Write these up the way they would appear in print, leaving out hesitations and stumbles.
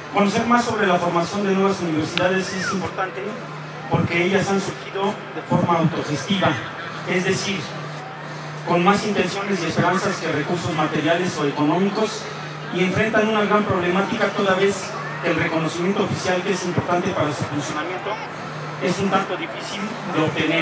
Conocer más sobre la formación de nuevas universidades es importante porque ellas han surgido de forma autogestiva, es decir, con más intenciones y esperanzas que recursos materiales o económicos, y enfrentan una gran problemática toda vez que el reconocimiento oficial, que es importante para su funcionamiento, es un tanto difícil de obtener.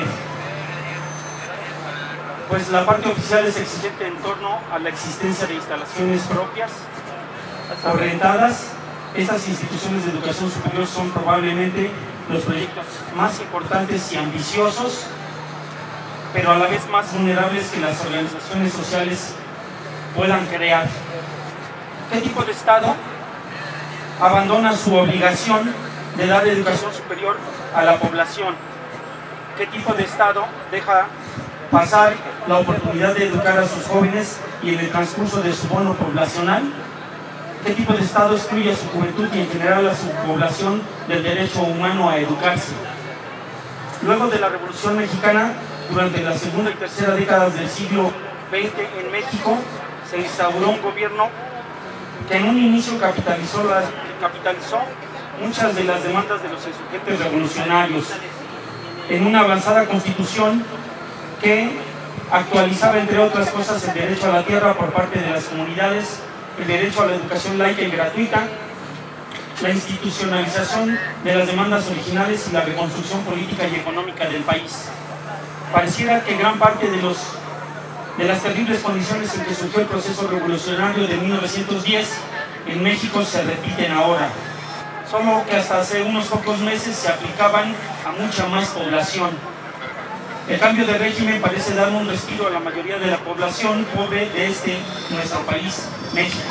Pues la parte oficial es exigente en torno a la existencia de instalaciones propias o rentadas. Estas instituciones de educación superior son probablemente los proyectos más importantes y ambiciosos, pero a la vez más vulnerables que las organizaciones sociales puedan crear. ¿Qué tipo de Estado abandona su obligación de dar educación superior a la población? ¿Qué tipo de Estado deja pasar la oportunidad de educar a sus jóvenes y en el transcurso de su bono poblacional? ¿Qué tipo de Estado excluye a su juventud y en general a su población del derecho humano a educarse? Luego de la Revolución Mexicana, durante la segunda y tercera décadas del siglo XX en México, se instauró un gobierno que en un inicio capitalizó muchas de las demandas de los insurgentes revolucionarios en una avanzada constitución que actualizaba, entre otras cosas, el derecho a la tierra por parte de las comunidades, el derecho a la educación laica y gratuita, la institucionalización de las demandas originales y la reconstrucción política y económica del país. Pareciera que gran parte de las terribles condiciones en que surgió el proceso revolucionario de 1910 en México se repiten ahora, solo que hasta hace unos pocos meses se aplicaban a mucha más población. El cambio de régimen parece dar un respiro a la mayoría de la población pobre de nuestro país, México.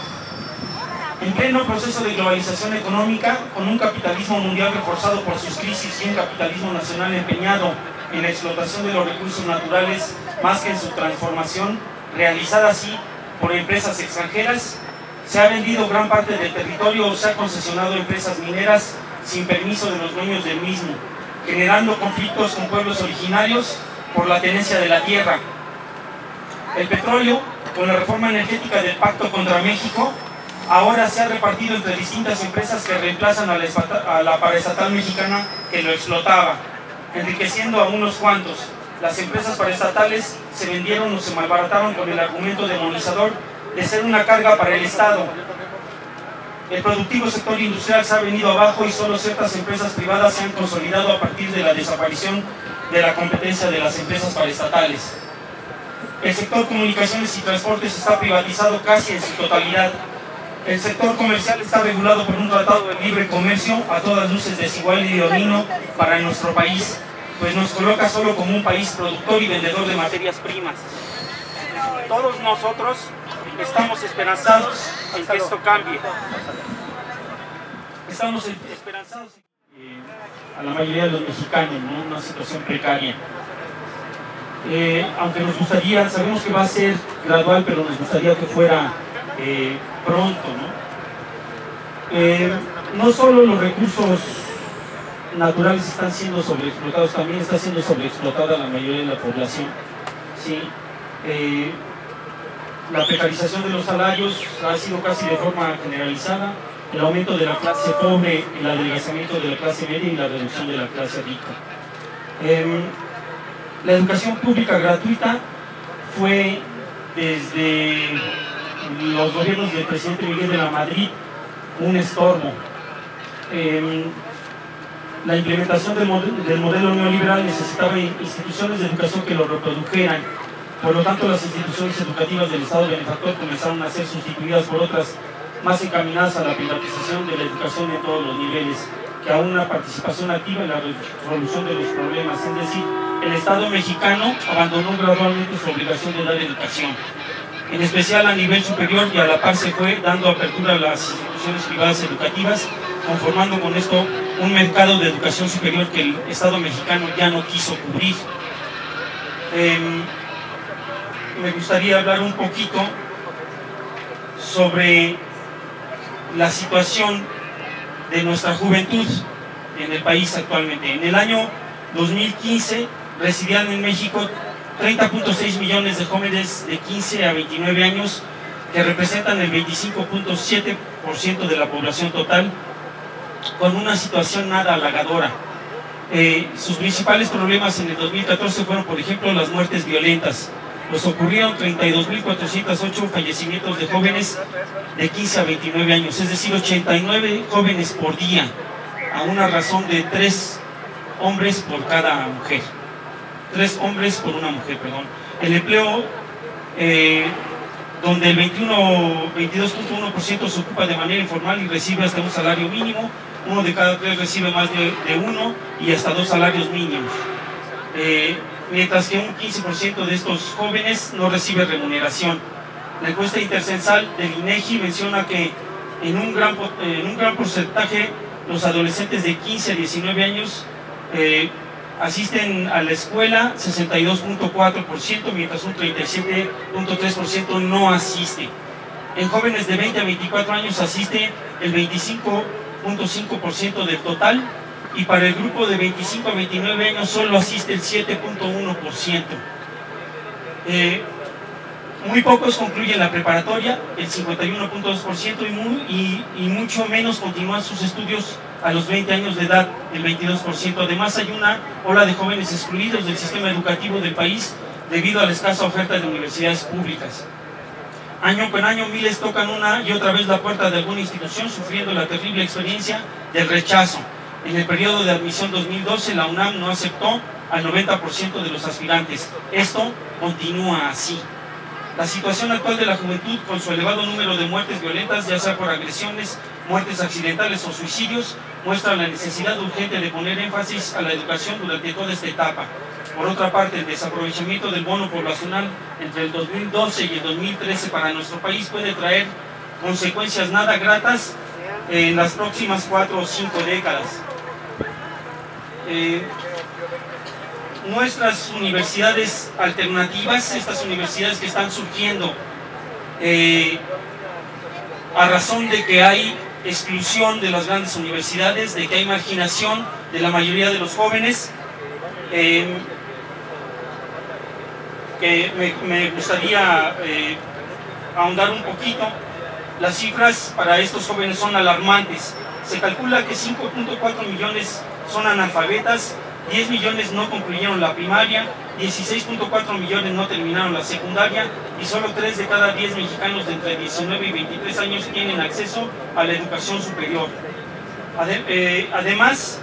En pleno proceso de globalización económica, con un capitalismo mundial reforzado por sus crisis y un capitalismo nacional empeñado en la explotación de los recursos naturales más que en su transformación, realizada así por empresas extranjeras, se ha vendido gran parte del territorio o se ha concesionado a empresas mineras sin permiso de los dueños del mismo, generando conflictos con pueblos originarios por la tenencia de la tierra. El petróleo, con la reforma energética del Pacto contra México, ahora se ha repartido entre distintas empresas que reemplazan a la paraestatal mexicana que lo explotaba, enriqueciendo a unos cuantos. Las empresas paraestatales se vendieron o se malbarataron con el argumento demonizador de ser una carga para el Estado. El productivo sector industrial se ha venido abajo y solo ciertas empresas privadas se han consolidado a partir de la desaparición de la competencia de las empresas paraestatales. El sector comunicaciones y transportes está privatizado casi en su totalidad. El sector comercial está regulado por un tratado de libre comercio a todas luces desigual y leonino para nuestro país, pues nos coloca solo como un país productor y vendedor de materias primas. Todos nosotros estamos esperanzados en que esto cambie. Estamos esperanzados a la mayoría de los mexicanos, ¿no? Una situación precaria. Aunque nos gustaría, sabemos que va a ser gradual, pero nos gustaría que fuera pronto, ¿no? No solo los recursos naturales están siendo sobreexplotados, también está siendo sobreexplotada la mayoría de la población, ¿sí? La precarización de los salarios ha sido casi de forma generalizada, el aumento de la clase pobre, el adelgazamiento de la clase media y la reducción de la clase rica. La educación pública gratuita fue desde los gobiernos del presidente Miguel de la Madrid un estorbo. La implementación del modelo neoliberal necesitaba instituciones de educación que lo reprodujeran. Por lo tanto, las instituciones educativas del Estado benefactor comenzaron a ser sustituidas por otras más encaminadas a la privatización de la educación en todos los niveles, que a una participación activa en la resolución de los problemas. Es decir, el Estado mexicano abandonó gradualmente su obligación de dar educación, en especial a nivel superior, y a la par se fue dando apertura a las instituciones privadas educativas, conformando con esto un mercado de educación superior que el Estado mexicano ya no quiso cubrir. Me gustaría hablar un poquito sobre la situación de nuestra juventud en el país actualmente. En el año 2015 residían en México 30.6 millones de jóvenes de 15 a 29 años que representan el 25.7% de la población total, con una situación nada halagadora. Sus principales problemas en el 2014 fueron, por ejemplo, las muertes violentas. Pues ocurrieron 32.408 fallecimientos de jóvenes de 15 a 29 años, es decir, 89 jóvenes por día, a una razón de 3 hombres por cada mujer. 3 hombres por una mujer, perdón. El empleo, donde el 22.1% se ocupa de manera informal y recibe hasta un salario mínimo, 1 de cada 3 recibe más de 1 y hasta 2 salarios mínimos. Mientras que un 15% de estos jóvenes no recibe remuneración. La encuesta intercensal del INEGI menciona que en un gran porcentaje los adolescentes de 15 a 19 años asisten a la escuela, 62.4%, mientras un 37.3% no asiste. En jóvenes de 20 a 24 años asiste el 25.5% del total, y para el grupo de 25 a 29 años solo asiste el 7.1%. Muy pocos concluyen la preparatoria, el 51.2%, y mucho menos continúan sus estudios a los 20 años de edad, el 22%. Además, hay una ola de jóvenes excluidos del sistema educativo del país debido a la escasa oferta de universidades públicas. Año con año, miles tocan una y otra vez la puerta de alguna institución, sufriendo la terrible experiencia del rechazo. En el periodo de admisión 2012, la UNAM no aceptó al 90% de los aspirantes. Esto continúa así. La situación actual de la juventud, con su elevado número de muertes violentas, ya sea por agresiones, muertes accidentales o suicidios, muestra la necesidad urgente de poner énfasis a la educación durante toda esta etapa. Por otra parte, el desaprovechamiento del bono poblacional entre el 2012 y el 2013 para nuestro país puede traer consecuencias nada gratas en las próximas 4 o 5 décadas. Nuestras universidades alternativas, estas universidades que están surgiendo a razón de que hay exclusión de las grandes universidades, de que hay marginación de la mayoría de los jóvenes, que me gustaría ahondar un poquito. Las cifras para estos jóvenes son alarmantes. Se calcula que 5.4 millones son analfabetas, 10 millones no concluyeron la primaria, 16.4 millones no terminaron la secundaria, y solo 3 de cada 10 mexicanos de entre 19 y 23 años tienen acceso a la educación superior. Además,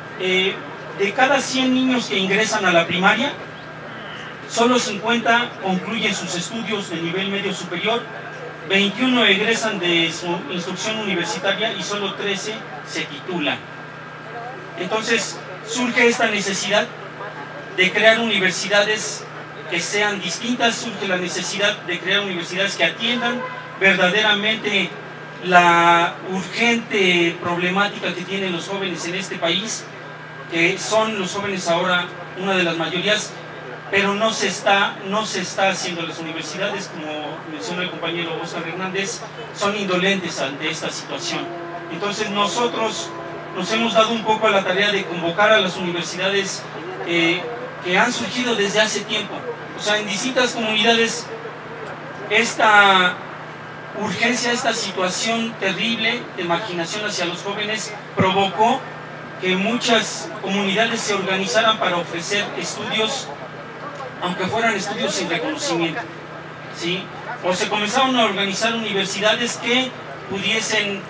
de cada 100 niños que ingresan a la primaria, solo 50 concluyen sus estudios de nivel medio superior, 21 egresan de su instrucción universitaria y solo 13 se titulan. Entonces, surge esta necesidad de crear universidades que sean distintas, surge la necesidad de crear universidades que atiendan verdaderamente la urgente problemática que tienen los jóvenes en este país, que son los jóvenes ahora una de las mayorías, pero no se está haciendo. Las universidades, como mencionó el compañero Oscar Hernández, son indolentes ante esta situación. Entonces nosotros nos hemos dado un poco a la tarea de convocar a las universidades que han surgido desde hace tiempo. O sea, en distintas comunidades, esta urgencia, esta situación terrible de marginación hacia los jóvenes provocó que muchas comunidades se organizaran para ofrecer estudios, aunque fueran estudios sin reconocimiento, ¿sí? O se comenzaron a organizar universidades que pudiesen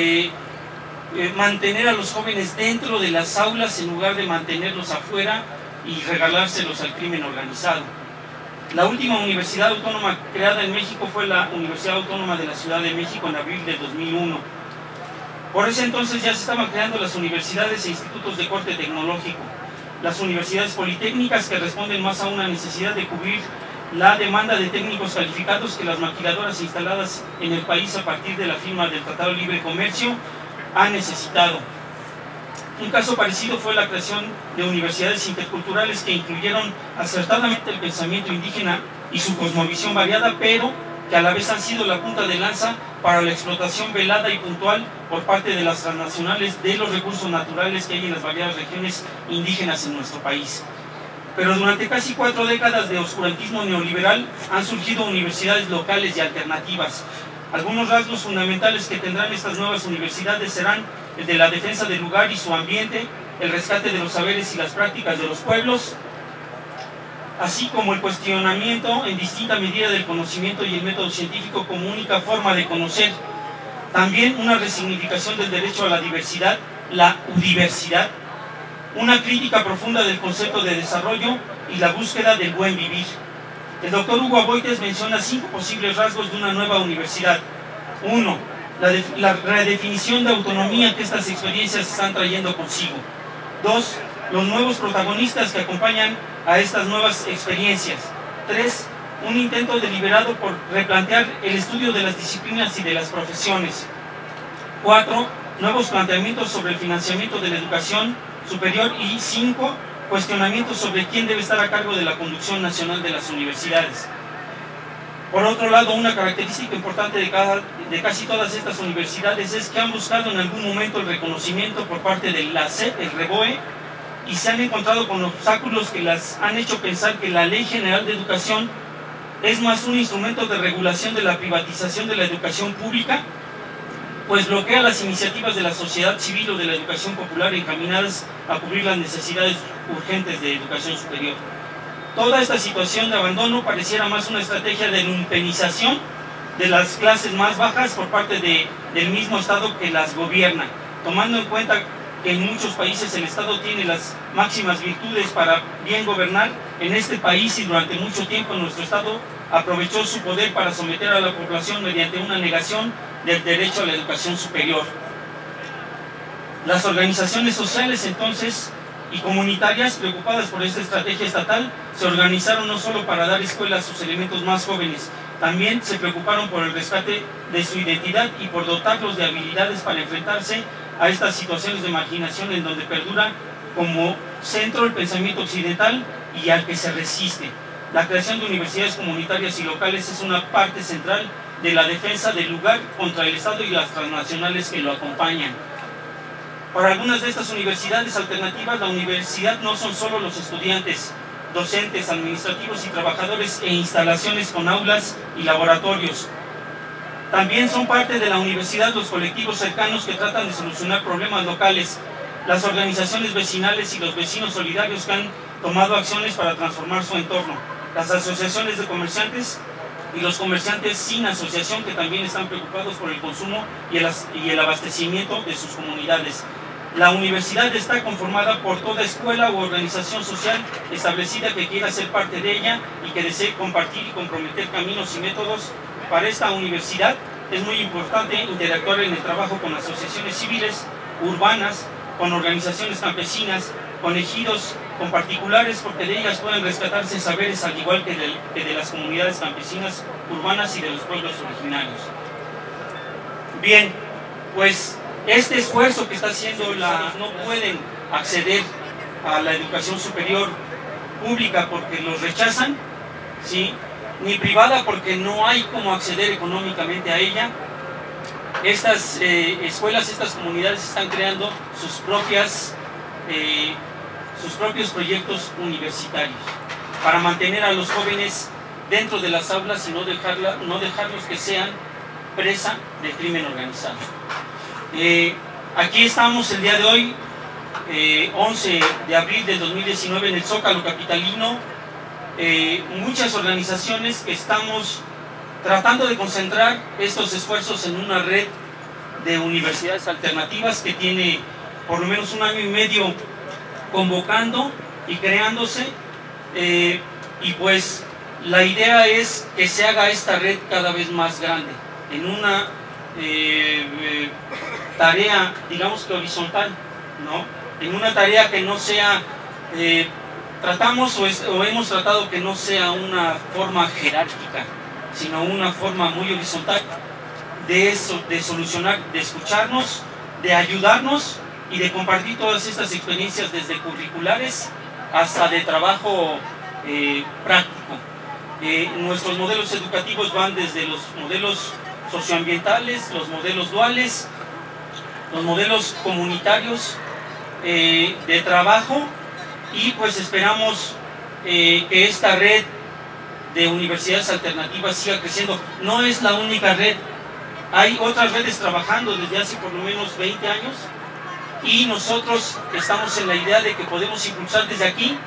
mantener a los jóvenes dentro de las aulas en lugar de mantenerlos afuera y regalárselos al crimen organizado. La última universidad autónoma creada en México fue la Universidad Autónoma de la Ciudad de México en abril de 2001. Por ese entonces ya se estaban creando las universidades e institutos de corte tecnológico, las universidades politécnicas, que responden más a una necesidad de cubrir la demanda de técnicos calificados que las maquiladoras instaladas en el país a partir de la firma del Tratado de Libre Comercio han necesitado. Un caso parecido fue la creación de universidades interculturales que incluyeron acertadamente el pensamiento indígena y su cosmovisión variada, pero que a la vez han sido la punta de lanza para la explotación velada y puntual por parte de las transnacionales de los recursos naturales que hay en las variadas regiones indígenas en nuestro país. pero durante casi 4 décadas de oscurantismo neoliberal han surgido universidades locales y alternativas. Algunos rasgos fundamentales que tendrán estas nuevas universidades serán el de la defensa del lugar y su ambiente, el rescate de los saberes y las prácticas de los pueblos, así como el cuestionamiento en distinta medida del conocimiento y el método científico como única forma de conocer. También una resignificación del derecho a la diversidad, la udiversidad, una crítica profunda del concepto de desarrollo y la búsqueda del buen vivir. El doctor Hugo Aboites menciona 5 posibles rasgos de una nueva universidad. 1. La redefinición de autonomía que estas experiencias están trayendo consigo. 2. Los nuevos protagonistas que acompañan a estas nuevas experiencias. 3. Un intento deliberado por replantear el estudio de las disciplinas y de las profesiones. 4. Nuevos planteamientos sobre el financiamiento de la educación superior. Y 5. Cuestionamientos sobre quién debe estar a cargo de la conducción nacional de las universidades. Por otro lado, una característica importante de casi todas estas universidades es que han buscado en algún momento el reconocimiento por parte de la SEP, el REBOE, y se han encontrado con obstáculos que las han hecho pensar que la Ley General de Educación es más un instrumento de regulación de la privatización de la educación pública, pues bloquea las iniciativas de la sociedad civil o de la educación popular encaminadas a cubrir las necesidades urgentes de educación superior. Toda esta situación de abandono pareciera más una estrategia de lumpenización de las clases más bajas por parte del mismo Estado que las gobierna, tomando en cuenta que en muchos países el Estado tiene las máximas virtudes para bien gobernar. En este país y durante mucho tiempo nuestro Estado aprovechó su poder para someter a la población mediante una negación del derecho a la educación superior. Las organizaciones sociales entonces y comunitarias preocupadas por esta estrategia estatal se organizaron no solo para dar escuela a sus elementos más jóvenes, también se preocuparon por el rescate de su identidad y por dotarlos de habilidades para enfrentarse a estas situaciones de marginación en donde perdura como centro el pensamiento occidental y al que se resiste. La creación de universidades comunitarias y locales es una parte central de la defensa del lugar contra el Estado y las transnacionales que lo acompañan. Para algunas de estas universidades alternativas, la universidad no son solo los estudiantes, docentes, administrativos y trabajadores e instalaciones con aulas y laboratorios. También son parte de la universidad los colectivos cercanos que tratan de solucionar problemas locales, las organizaciones vecinales y los vecinos solidarios que han tomado acciones para transformar su entorno, las asociaciones de comerciantes y los comerciantes sin asociación que también están preocupados por el consumo y el abastecimiento de sus comunidades. La universidad está conformada por toda escuela u organización social establecida que quiera ser parte de ella y que desee compartir y comprometer caminos y métodos. Para esta universidad es muy importante interactuar en el trabajo con asociaciones civiles, urbanas, con organizaciones campesinas, con ejidos, con particulares, porque de ellas pueden rescatarse saberes al igual que de las comunidades campesinas, urbanas y de los pueblos originarios. Bien, pues este esfuerzo que está haciendo no pueden acceder a la educación superior pública porque los rechazan, ¿sí? Ni privada porque no hay cómo acceder económicamente a ella. Estas escuelas, estas comunidades están creando sus propios proyectos universitarios para mantener a los jóvenes dentro de las aulas y no dejarlos que sean presa del crimen organizado. Aquí estamos el día de hoy, 11 de abril del 2019, en el Zócalo capitalino, muchas organizaciones que estamos tratando de concentrar estos esfuerzos en una red de universidades alternativas que tiene por lo menos 1 año y medio convocando y creándose, y pues la idea es que se haga esta red cada vez más grande, en una tarea, digamos que horizontal, ¿no? En una tarea que no sea, hemos tratado que no sea una forma jerárquica, sino una forma muy horizontal de solucionar, de escucharnos, de ayudarnos y de compartir todas estas experiencias desde curriculares hasta de trabajo práctico. Nuestros modelos educativos van desde los modelos socioambientales, los modelos duales, los modelos comunitarios de trabajo, y pues esperamos que esta red de universidades alternativas siga creciendo. No es la única red, hay otras redes trabajando desde hace por lo menos 20 años y nosotros estamos en la idea de que podemos impulsar desde aquí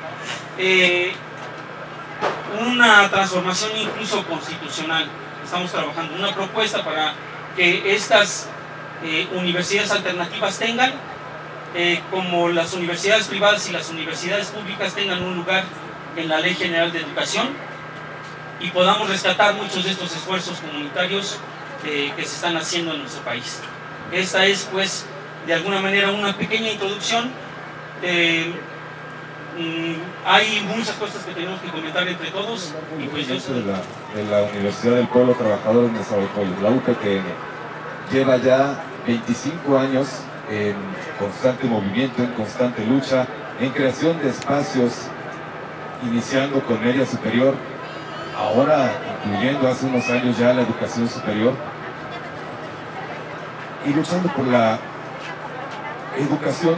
una transformación incluso constitucional. Estamos trabajando una propuesta para que estas universidades alternativas tengan, como las universidades privadas y las universidades públicas tengan un lugar en la Ley General de Educación y podamos rescatar muchos de estos esfuerzos comunitarios que se están haciendo en nuestro país. Esta es, pues, de alguna manera una pequeña introducción. Hay muchas cosas que tenemos que comentar entre todos y pues yo soy de la Universidad del Pueblo Trabajador de Nezahualcóyotl, la UPTN, lleva ya 25 años en constante movimiento, en constante lucha, en creación de espacios, iniciando con media superior, ahora incluyendo hace unos años ya la educación superior, y luchando por la educación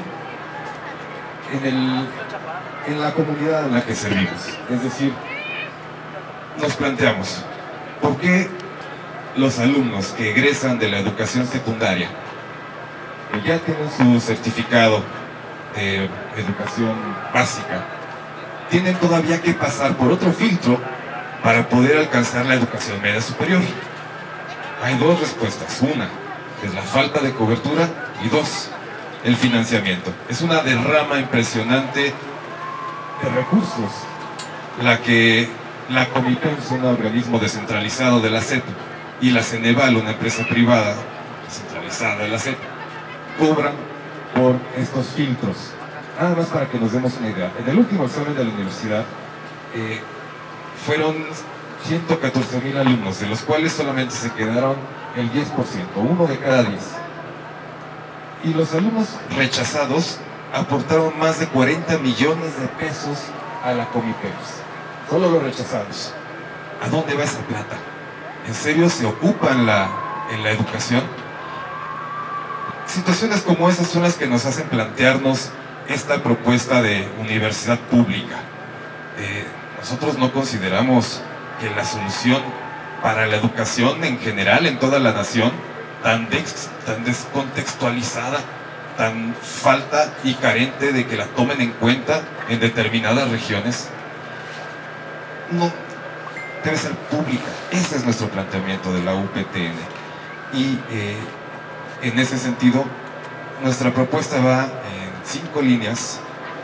en la comunidad en la que servimos. Es decir, nos planteamos, ¿por qué los alumnos que egresan de la educación secundaria, que ya tienen su certificado de educación básica, tienen todavía que pasar por otro filtro para poder alcanzar la educación media superior? Hay dos respuestas. Una es la falta de cobertura y dos, el financiamiento. Es una derrama impresionante de recursos la que la Comipems, un organismo descentralizado de la SEP, y la Ceneval, una empresa privada descentralizada de la SEP, cobran por estos filtros. Nada más para que nos demos una idea. En el último examen de la universidad fueron 114,000 alumnos, de los cuales solamente se quedaron el 10%, uno de cada 10. Y los alumnos rechazados aportaron más de 40 millones de pesos a la Comipems. Solo los rechazados. ¿A dónde va esa plata? ¿En serio se ocupa en la educación? Situaciones como esas son las que nos hacen plantearnos esta propuesta de universidad pública. Nosotros no consideramos que la solución para la educación en general en toda la nación, tan descontextualizada, tan falta y carente de que la tomen en cuenta en determinadas regiones, no debe ser pública. Ese es nuestro planteamiento de la UPTN. Y en ese sentido, nuestra propuesta va en 5 líneas.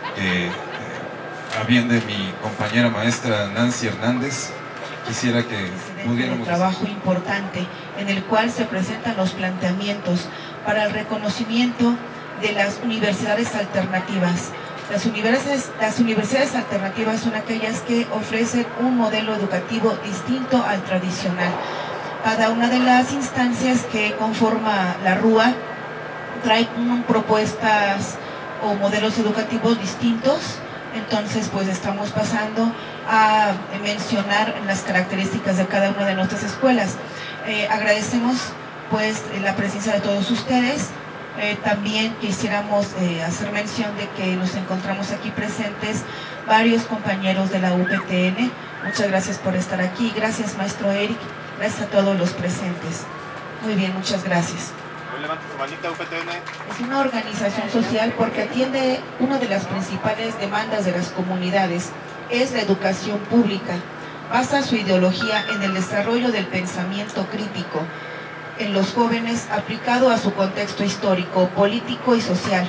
A bien de mi compañera maestra Nancy Hernández, quisiera que pudiéramos... Un trabajo importante en el cual se presentan los planteamientos para el reconocimiento de las universidades alternativas. Las universidades alternativas son aquellas que ofrecen un modelo educativo distinto al tradicional. Cada una de las instancias que conforma la RUA trae propuestas o modelos educativos distintos. Entonces, pues estamos pasando a mencionar las características de cada una de nuestras escuelas. Agradecemos pues la presencia de todos ustedes. También quisiéramos hacer mención de que nos encontramos aquí presentes varios compañeros de la UPTN. Muchas gracias por estar aquí. Gracias, maestro Eric. Gracias a todos los presentes. Muy bien, muchas gracias. Levanta su manita, UPTN. Es una organización social porque atiende una de las principales demandas de las comunidades, es la educación pública. Basa su ideología en el desarrollo del pensamiento crítico en los jóvenes aplicado a su contexto histórico, político y social.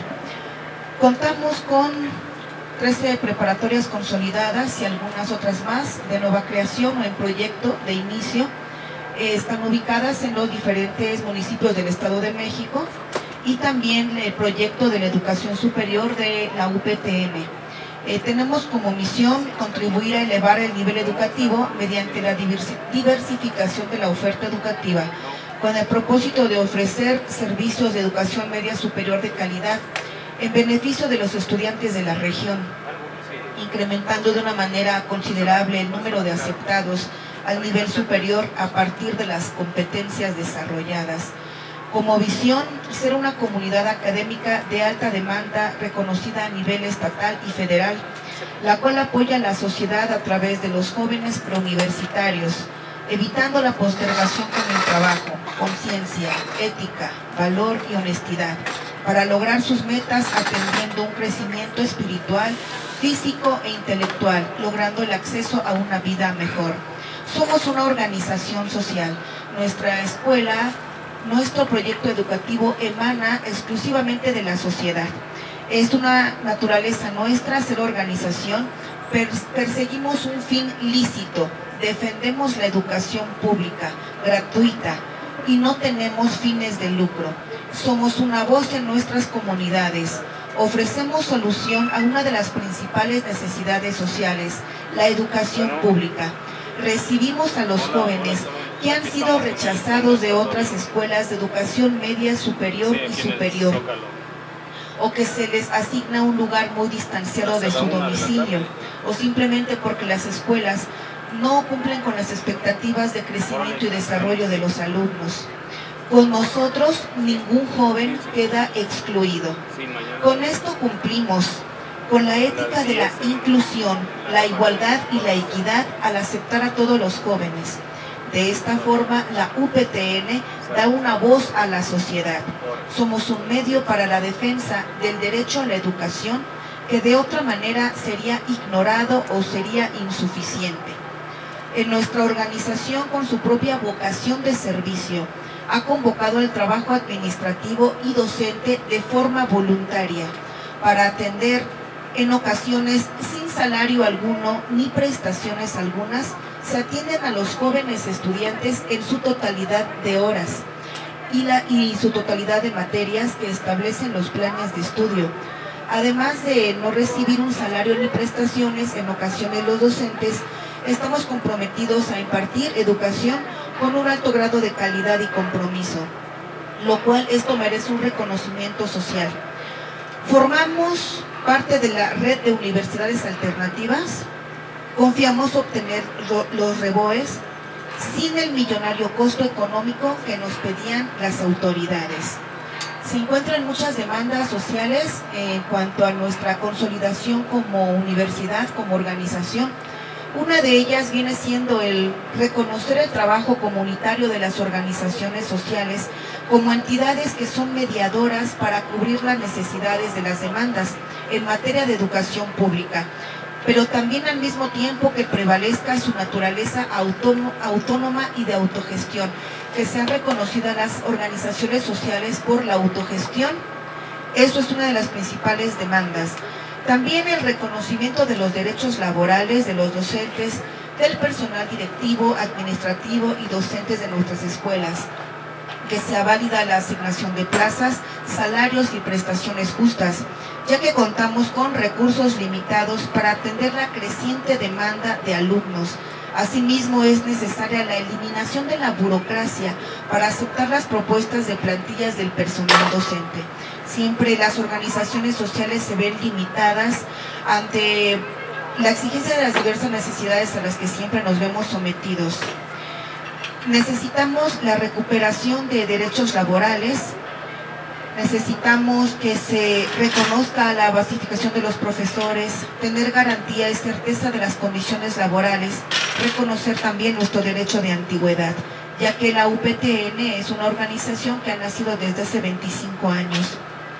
Contamos con 13 preparatorias consolidadas y algunas otras más de nueva creación o en proyecto de inicio. Están ubicadas en los diferentes municipios del Estado de México y también el proyecto de la educación superior de la UPTN. Tenemos como misión contribuir a elevar el nivel educativo mediante la diversificación de la oferta educativa, con el propósito de ofrecer servicios de educación media superior de calidad en beneficio de los estudiantes de la región, incrementando de una manera considerable el número de aceptados al nivel superior a partir de las competencias desarrolladas. Como visión, ser una comunidad académica de alta demanda reconocida a nivel estatal y federal, la cual apoya a la sociedad a través de los jóvenes preuniversitarios, evitando la postergación con el trabajo, conciencia, ética, valor y honestidad, para lograr sus metas atendiendo un crecimiento espiritual, físico e intelectual, logrando el acceso a una vida mejor. Somos una organización social. Nuestra escuela, nuestro proyecto educativo emana exclusivamente de la sociedad. Es una naturaleza nuestra ser organización, perseguimos un fin lícito, defendemos la educación pública, gratuita, y no tenemos fines de lucro. Somos una voz en nuestras comunidades. Ofrecemos solución a una de las principales necesidades sociales, la educación pública. Recibimos a los jóvenes que han sido rechazados de otras escuelas de educación media, superior y superior, o que se les asigna un lugar muy distanciado de su domicilio, o simplemente porque las escuelas no cumplen con las expectativas de crecimiento y desarrollo de los alumnos. Con nosotros ningún joven queda excluido. Con esto cumplimos con la ética de la inclusión, la igualdad y la equidad al aceptar a todos los jóvenes. De esta forma, la UPTN da una voz a la sociedad. Somos un medio para la defensa del derecho a la educación que de otra manera sería ignorado o sería insuficiente. En nuestra organización, con su propia vocación de servicio, ha convocado el trabajo administrativo y docente de forma voluntaria para atender en ocasiones sin salario alguno ni prestaciones algunas. Se atienden a los jóvenes estudiantes en su totalidad de horas y su totalidad de materias que establecen los planes de estudio. Además de no recibir un salario ni prestaciones, en ocasiones los docentes estamos comprometidos a impartir educación con un alto grado de calidad y compromiso, lo cual esto merece un reconocimiento social. Formamos parte de la red de universidades alternativas. Confiamos obtener los REBOEs sin el millonario costo económico que nos pedían las autoridades. Se encuentran muchas demandas sociales en cuanto a nuestra consolidación como universidad, como organización. Una de ellas viene siendo el reconocer el trabajo comunitario de las organizaciones sociales como entidades que son mediadoras para cubrir las necesidades de las demandas en materia de educación pública, pero también al mismo tiempo que prevalezca su naturaleza autónoma y de autogestión, que sean reconocidas las organizaciones sociales por la autogestión. Eso es una de las principales demandas. También el reconocimiento de los derechos laborales de los docentes, del personal directivo, administrativo y docentes de nuestras escuelas, que sea válida la asignación de plazas, salarios y prestaciones justas, ya que contamos con recursos limitados para atender la creciente demanda de alumnos. Asimismo, es necesaria la eliminación de la burocracia para aceptar las propuestas de plantillas del personal docente. Siempre las organizaciones sociales se ven limitadas ante la exigencia de las diversas necesidades a las que siempre nos vemos sometidos. Necesitamos la recuperación de derechos laborales, necesitamos que se reconozca la basificación de los profesores, tener garantía y certeza de las condiciones laborales, reconocer también nuestro derecho de antigüedad, ya que la UPTN es una organización que ha nacido desde hace 25 años.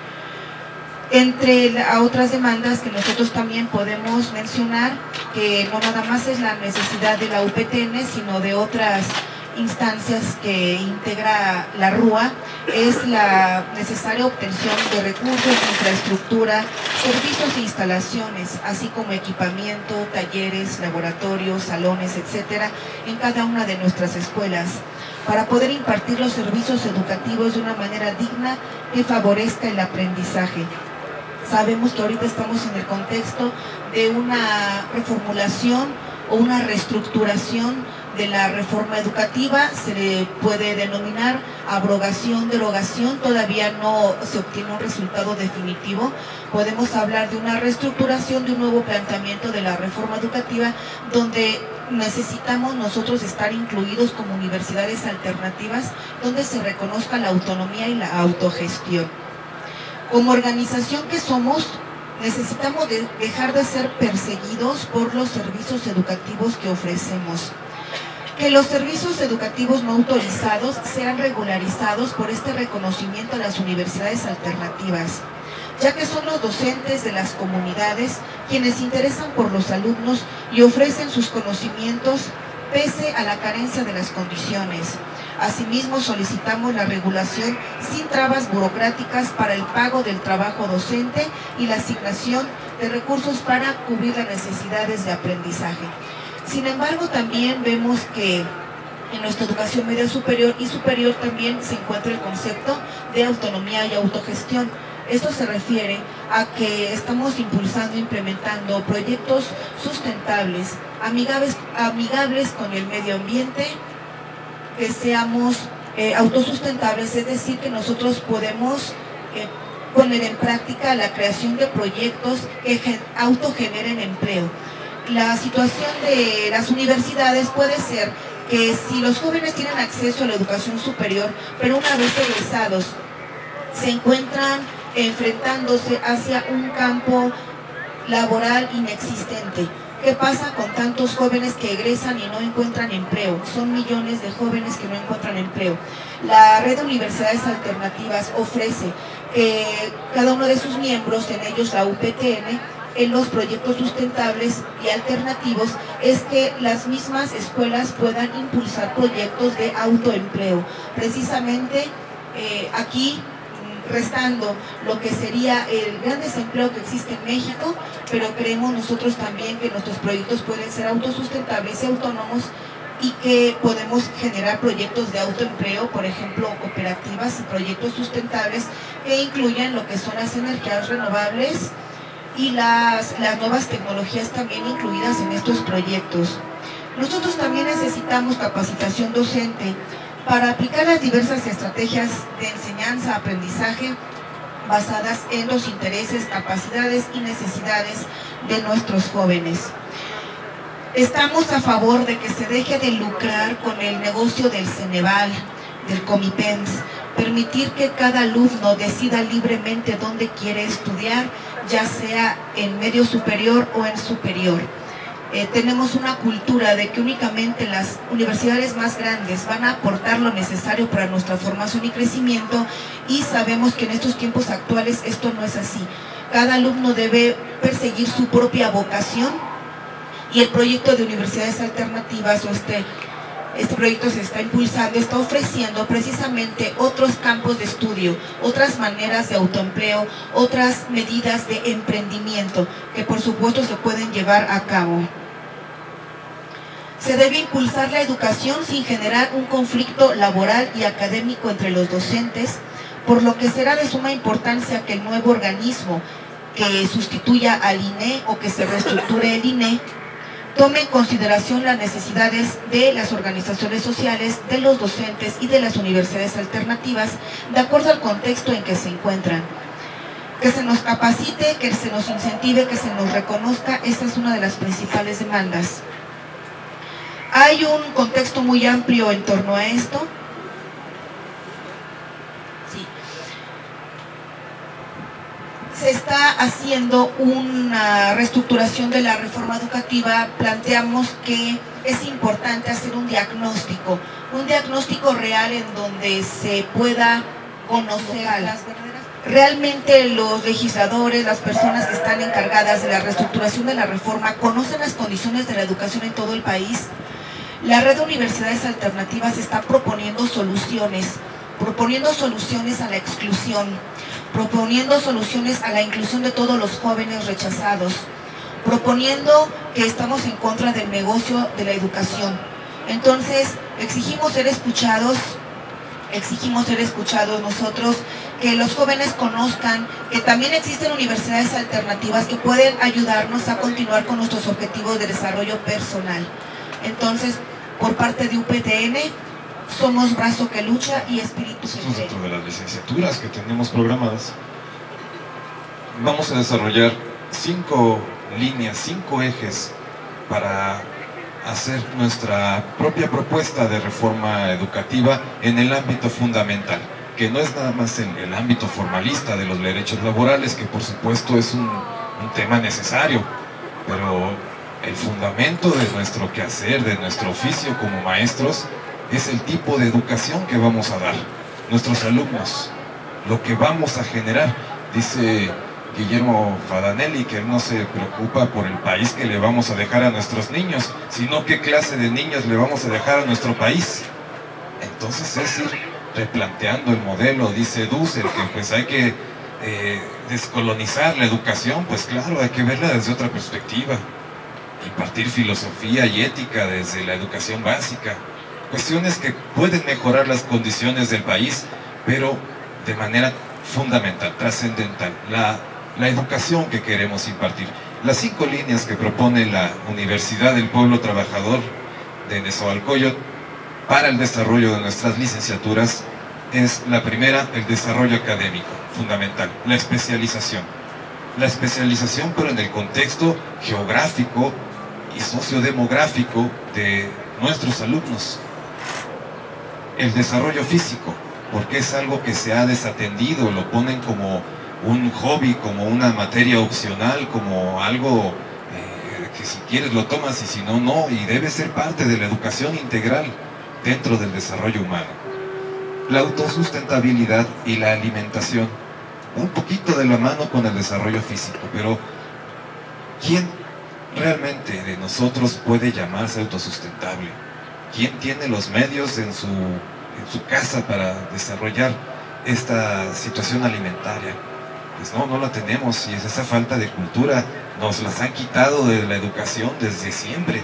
Entre otras demandas que nosotros también podemos mencionar, que no nada más es la necesidad de la UPTN, sino de otras instancias que integra la RUA, es la necesaria obtención de recursos, infraestructura, servicios e instalaciones, así como equipamiento, talleres, laboratorios, salones, etcétera, en cada una de nuestras escuelas, para poder impartir los servicios educativos de una manera digna que favorezca el aprendizaje. Sabemos que ahorita estamos en el contexto de una reformulación o una reestructuración de la reforma educativa, se le puede denominar abrogación, derogación, todavía no se obtiene un resultado definitivo. Podemos hablar de una reestructuración, de un nuevo planteamiento de la reforma educativa, donde necesitamos nosotros estar incluidos como universidades alternativas, donde se reconozca la autonomía y la autogestión. Como organización que somos, Necesitamos dejar de ser perseguidos por los servicios educativos que ofrecemos. Que los servicios educativos no autorizados sean regularizados por este reconocimiento a las universidades alternativas, ya que son los docentes de las comunidades quienes se interesan por los alumnos y ofrecen sus conocimientos pese a la carencia de las condiciones. Asimismo, solicitamos la regulación sin trabas burocráticas para el pago del trabajo docente y la asignación de recursos para cubrir las necesidades de aprendizaje. Sin embargo, también vemos que en nuestra educación media superior y superior también se encuentra el concepto de autonomía y autogestión. Esto se refiere a que estamos impulsando e implementando proyectos sustentables, amigables con el medio ambiente, que seamos autosustentables, es decir, que nosotros podemos poner en práctica la creación de proyectos que autogeneren empleo. La situación de las universidades puede ser que si los jóvenes tienen acceso a la educación superior, pero una vez egresados se encuentran enfrentándose hacia un campo laboral inexistente. ¿Qué pasa con tantos jóvenes que egresan y no encuentran empleo? Son millones de jóvenes que no encuentran empleo. La red de universidades alternativas ofrece que cada uno de sus miembros, en ellos la UPTN, en los proyectos sustentables y alternativos, es que las mismas escuelas puedan impulsar proyectos de autoempleo. Precisamente aquí restando lo que sería el gran desempleo que existe en México, pero creemos nosotros también que nuestros proyectos pueden ser autosustentables y autónomos y que podemos generar proyectos de autoempleo, por ejemplo, cooperativas y proyectos sustentables que incluyan lo que son las energías renovables y las nuevas tecnologías también incluidas en estos proyectos. Nosotros también necesitamos capacitación docente para aplicar las diversas estrategias de enseñanza-aprendizaje basadas en los intereses, capacidades y necesidades de nuestros jóvenes. Estamos a favor de que se deje de lucrar con el negocio del Ceneval, del Comipens, permitir que cada alumno decida libremente dónde quiere estudiar, ya sea en medio superior o en superior. Tenemos una cultura de que únicamente las universidades más grandes van a aportar lo necesario para nuestra formación y crecimiento, y sabemos que en estos tiempos actuales esto no es así. Cada alumno debe perseguir su propia vocación, y el proyecto de universidades alternativas, o este proyecto se está impulsando, está ofreciendo precisamente otros campos de estudio, otras maneras de autoempleo, otras medidas de emprendimiento que por supuesto se pueden llevar a cabo. Se debe impulsar la educación sin generar un conflicto laboral y académico entre los docentes, por lo que será de suma importancia que el nuevo organismo que sustituya al INE o que se reestructure el INE tome en consideración las necesidades de las organizaciones sociales, de los docentes y de las universidades alternativas, de acuerdo al contexto en que se encuentran. Que se nos capacite, que se nos incentive, que se nos reconozca, esta es una de las principales demandas. Hay un contexto muy amplio en torno a esto. Sí. Se está haciendo una reestructuración de la reforma educativa. Planteamos que es importante hacer un diagnóstico real en donde se pueda conocer a las verdaderas. Realmente los legisladores, las personas que están encargadas de la reestructuración de la reforma, conocen las condiciones de la educación en todo el país. La red de universidades alternativas está proponiendo soluciones a la exclusión, proponiendo soluciones a la inclusión de todos los jóvenes rechazados, proponiendo que estamos en contra del negocio de la educación. Entonces, exigimos ser escuchados nosotros, que los jóvenes conozcan que también existen universidades alternativas que pueden ayudarnos a continuar con nuestros objetivos de desarrollo personal. Entonces, por parte de UPTN, somos brazo que lucha y espíritu que cree. Dentro de las licenciaturas que tenemos programadas, vamos a desarrollar 5 líneas, 5 ejes para hacer nuestra propia propuesta de reforma educativa en el ámbito fundamental, que no es nada más en el ámbito formalista de los derechos laborales, que por supuesto es un un tema necesario, pero el fundamento de nuestro quehacer, de nuestro oficio como maestros, es el tipo de educación que vamos a dar, nuestros alumnos, lo que vamos a generar. Dice Guillermo Fadanelli que él no se preocupa por el país que le vamos a dejar a nuestros niños, sino qué clase de niños le vamos a dejar a nuestro país. Entonces es ir replanteando el modelo. Dice Dussel que pues hay que descolonizar la educación. Pues claro, hay que verla desde otra perspectiva, impartir filosofía y ética desde la educación básica, cuestiones que pueden mejorar las condiciones del país, pero de manera fundamental, trascendental, la educación que queremos impartir. Las 5 líneas que propone la Universidad del Pueblo Trabajador de Nezahualcóyotl para el desarrollo de nuestras licenciaturas es la primera, el desarrollo académico, fundamental, la especialización. La especialización, pero en el contexto geográfico y sociodemográfico de nuestros alumnos. El desarrollo físico, porque es algo que se ha desatendido, lo ponen como un hobby, como una materia opcional, como algo que si quieres lo tomas y si no, no, y debe ser parte de la educación integral dentro del desarrollo humano. La autosustentabilidad y la alimentación, un poquito de la mano con el desarrollo físico, pero ¿quién realmente de nosotros puede llamarse autosustentable? ¿Quién tiene los medios en su casa para desarrollar esta situación alimentaria? Pues no la tenemos, y es esa falta de cultura. Nos las han quitado de la educación desde siempre.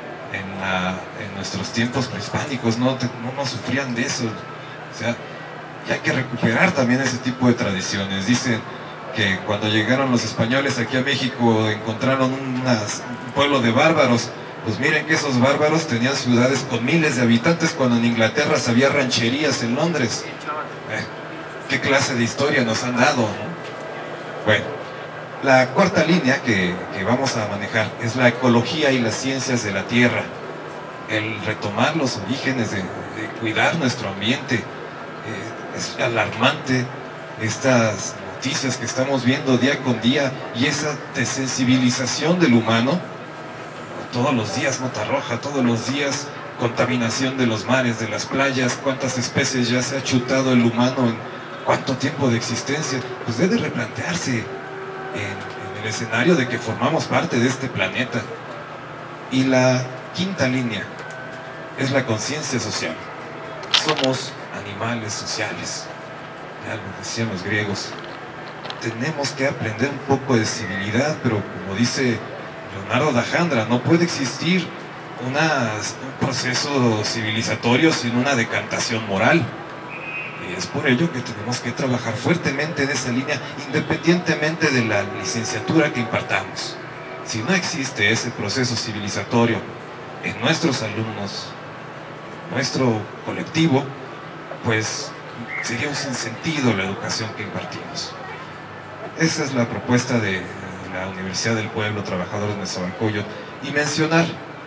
En nuestros tiempos prehispánicos no sufrían de eso. O sea, y hay que recuperar también ese tipo de tradiciones. Dicen que cuando llegaron los españoles aquí a México encontraron un pueblo de bárbaros. Pues miren que esos bárbaros tenían ciudades con miles de habitantes cuando en Inglaterra había rancherías en Londres. ¿Qué clase de historia nos han dado, no? Bueno, la cuarta línea que vamos a manejar es la ecología y las ciencias de la tierra. El retomar los orígenes de cuidar nuestro ambiente. Es alarmante estas noticias que estamos viendo día con día y esa desensibilización del humano. Todos los días nota roja, todos los días contaminación de los mares, de las playas. ¿Cuántas especies ya se ha chutado el humano en cuánto tiempo de existencia? Pues debe replantearse en el escenario de que formamos parte de este planeta. Y la quinta línea es la conciencia social. Somos animales sociales, ya lo decían los griegos. Tenemos que aprender un poco de civilidad, pero como dice Leonardo da Jandra, no puede existir un proceso civilizatorio sin una decantación moral. Y es por ello que tenemos que trabajar fuertemente en esa línea, independientemente de la licenciatura que impartamos. Si no existe ese proceso civilizatorio en nuestros alumnos, nuestro colectivo, pues sería un sinsentido la educación que impartimos. Esa es la propuesta de la Universidad del Pueblo Trabajador de Nezahualcóyotl, y mencionar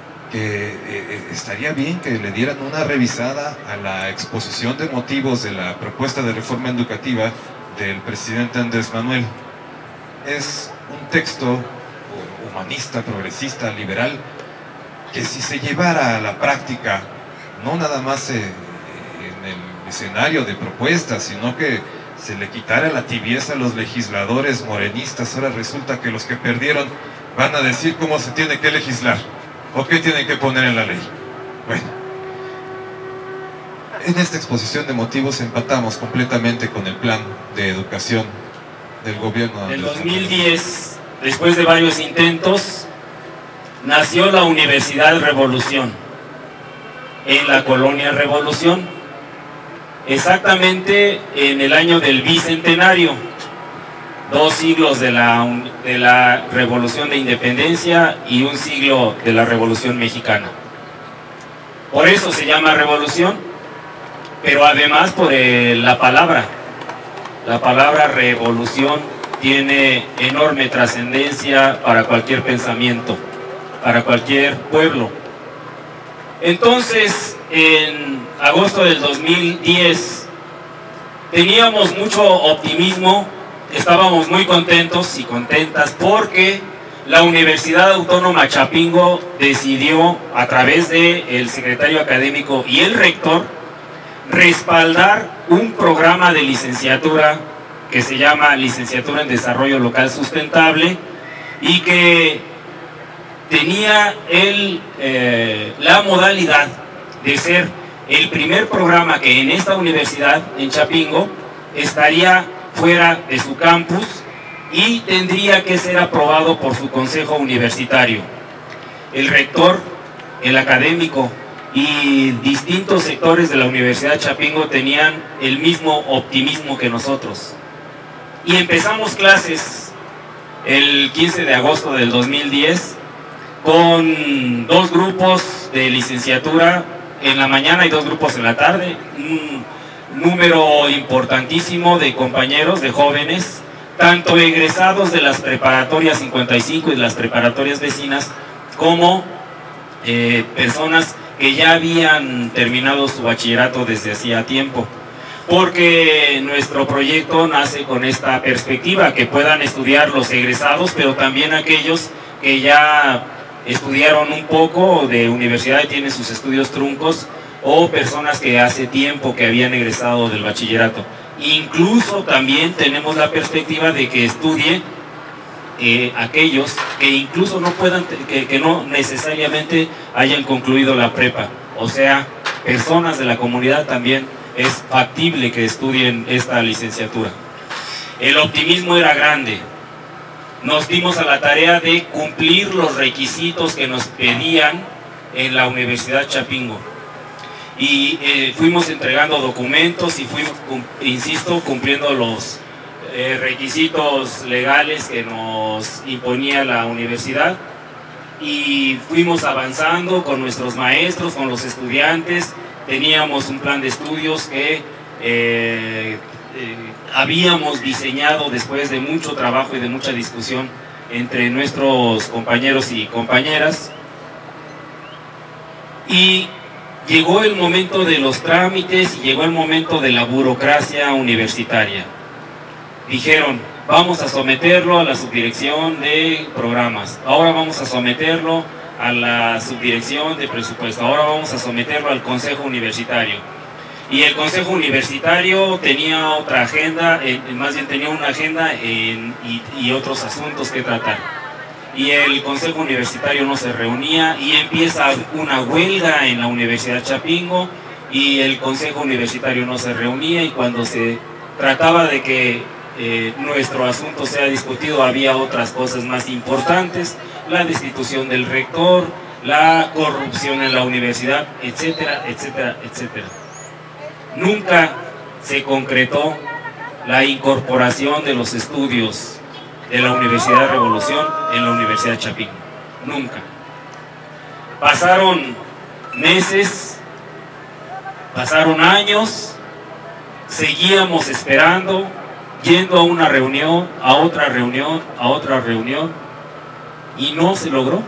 que estaría bien que le dieran una revisada a la exposición de motivos de la propuesta de reforma educativa del presidente Andrés Manuel. Es un texto humanista, progresista, liberal, que si se llevara a la práctica, no nada más en el escenario de propuestas, sino que se le quitara la tibieza a los legisladores morenistas. Ahora resulta que los que perdieron van a decir cómo se tiene que legislar o qué tienen que poner en la ley. Bueno, en esta exposición de motivos empatamos completamente con el plan de educación del gobierno. En el 2010, después de varios intentos, nació la Universidad Revolución, en la colonia Revolución, exactamente en el año del bicentenario, 2 siglos de la Revolución de Independencia y 1 siglo de la Revolución Mexicana. Por eso se llama Revolución, pero además por la palabra. La palabra revolución tiene enorme trascendencia para cualquier pensamiento, para cualquier pueblo. Entonces, en agosto del 2010, teníamos mucho optimismo, estábamos muy contentos y contentas porque la Universidad Autónoma Chapingo decidió, a través del secretario académico y el rector, respaldar un programa de licenciatura que se llama Licenciatura en Desarrollo Local Sustentable y que tenía la modalidad de ser el primer programa que en esta universidad, en Chapingo, estaría fuera de su campus y tendría que ser aprobado por su consejo universitario. El rector, el académico y distintos sectores de la Universidad Chapingo tenían el mismo optimismo que nosotros. Y empezamos clases el 15 de agosto del 2010 con 2 grupos de licenciatura en la mañana y 2 grupos en la tarde, un número importantísimo de compañeros, de jóvenes, tanto egresados de las preparatorias 55 y de las preparatorias vecinas, como personas que ya habían terminado su bachillerato desde hacía tiempo, porque nuestro proyecto nace con esta perspectiva, que puedan estudiar los egresados, pero también aquellos que ya estudiaron un poco de universidad y tienen sus estudios truncos, o personas que hace tiempo que habían egresado del bachillerato. Incluso también tenemos la perspectiva de que estudie aquellos que incluso no puedan, que no necesariamente hayan concluido la prepa, o sea, personas de la comunidad también es factible que estudien esta licenciatura. El optimismo era grande. Nos dimos a la tarea de cumplir los requisitos que nos pedían en la Universidad Chapingo. Y fuimos entregando documentos y fuimos, insisto, cumpliendo los requisitos legales que nos imponía la universidad. Y fuimos avanzando con nuestros maestros, con los estudiantes. Teníamos un plan de estudios que habíamos diseñado después de mucho trabajo y de mucha discusión entre nuestros compañeros y compañeras. Y llegó el momento de los trámites y llegó el momento de la burocracia universitaria. Dijeron, vamos a someterlo a la subdirección de programas, ahora vamos a someterlo a la subdirección de presupuesto, ahora vamos a someterlo al consejo universitario. Y el consejo universitario tenía otra agenda, más bien tenía una agenda y otros asuntos que tratar. Y el consejo universitario no se reunía y empieza una huelga en la Universidad Chapingo y el consejo universitario no se reunía, y cuando se trataba de que nuestro asunto sea discutido había otras cosas más importantes, la destitución del rector, la corrupción en la universidad, etcétera, etcétera, etcétera. Nunca se concretó la incorporación de los estudios de la Universidad Revolución en la Universidad Chapingo. Nunca. Pasaron meses, pasaron años, seguíamos esperando, yendo a una reunión, a otra reunión, a otra reunión, y no se logró.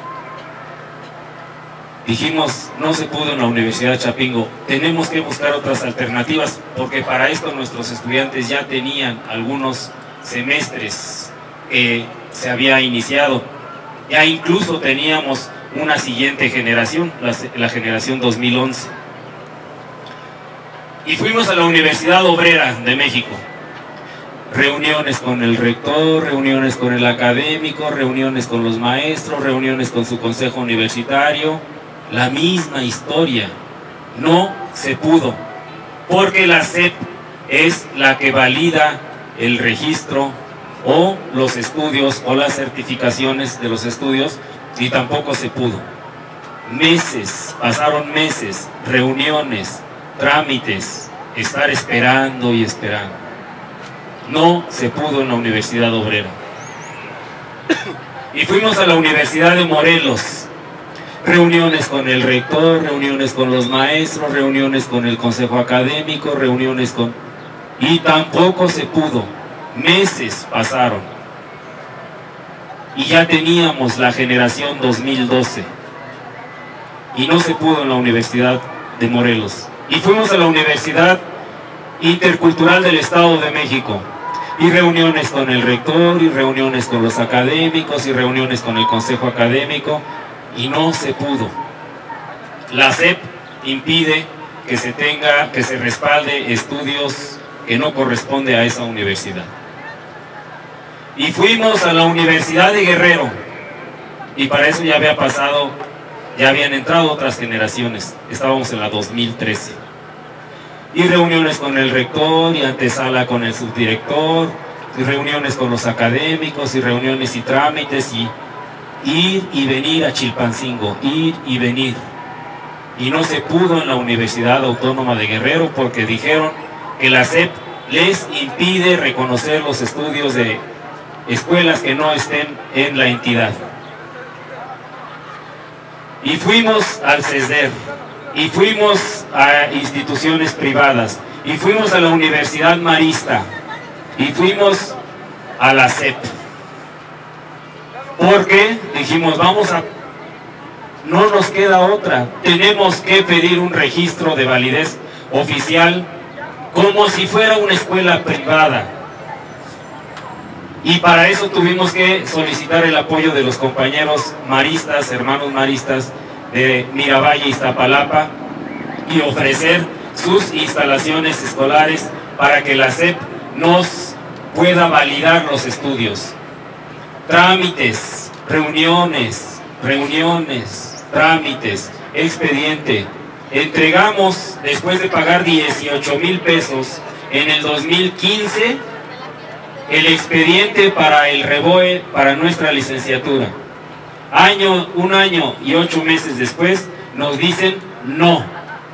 Dijimos, no se pudo en la Universidad Chapingo, tenemos que buscar otras alternativas, porque para esto nuestros estudiantes ya tenían algunos semestres que se había iniciado, ya incluso teníamos una siguiente generación, la generación 2011. Y fuimos a la Universidad Obrera de México. Reuniones con el rector, reuniones con el académico, reuniones con los maestros, reuniones con su consejo universitario. La misma historia. No se pudo, porque la SEP es la que valida el registro o los estudios o las certificaciones de los estudios, y tampoco se pudo. Meses, pasaron meses, reuniones, trámites, estar esperando y esperando. No se pudo en la Universidad Obrera. Y fuimos a la Universidad de Morelos. Reuniones con el rector, reuniones con los maestros, reuniones con el consejo académico, reuniones con... y tampoco se pudo. Meses pasaron. Y ya teníamos la generación 2012. Y no se pudo en la Universidad de Morelos. Y fuimos a la Universidad Intercultural del Estado de México. Y reuniones con el rector, y reuniones con los académicos, y reuniones con el consejo académico, y no se pudo. La SEP impide que se respalde estudios que no corresponde a esa universidad. Y fuimos a la Universidad de Guerrero, y para eso ya había pasado, ya habían entrado otras generaciones, estábamos en la 2013. Y reuniones con el rector, y antesala con el subdirector, y reuniones con los académicos, y reuniones y trámites, y ir y venir a Chilpancingo, ir y venir. Y no se pudo en la Universidad Autónoma de Guerrero porque dijeron que la SEP les impide reconocer los estudios de escuelas que no estén en la entidad. Y fuimos al CESDER, y fuimos a instituciones privadas, y fuimos a la Universidad Marista, y fuimos a la SEP. Porque dijimos, no nos queda otra, tenemos que pedir un registro de validez oficial como si fuera una escuela privada. Y para eso tuvimos que solicitar el apoyo de los compañeros maristas, hermanos maristas de Miravalle, Iztapalapa, y ofrecer sus instalaciones escolares para que la SEP nos pueda validar los estudios. Trámites, reuniones, trámites, expediente. Entregamos, después de pagar 18,000 pesos en el 2015, el expediente para el REBOE para nuestra licenciatura. Un año y 8 meses después nos dicen no,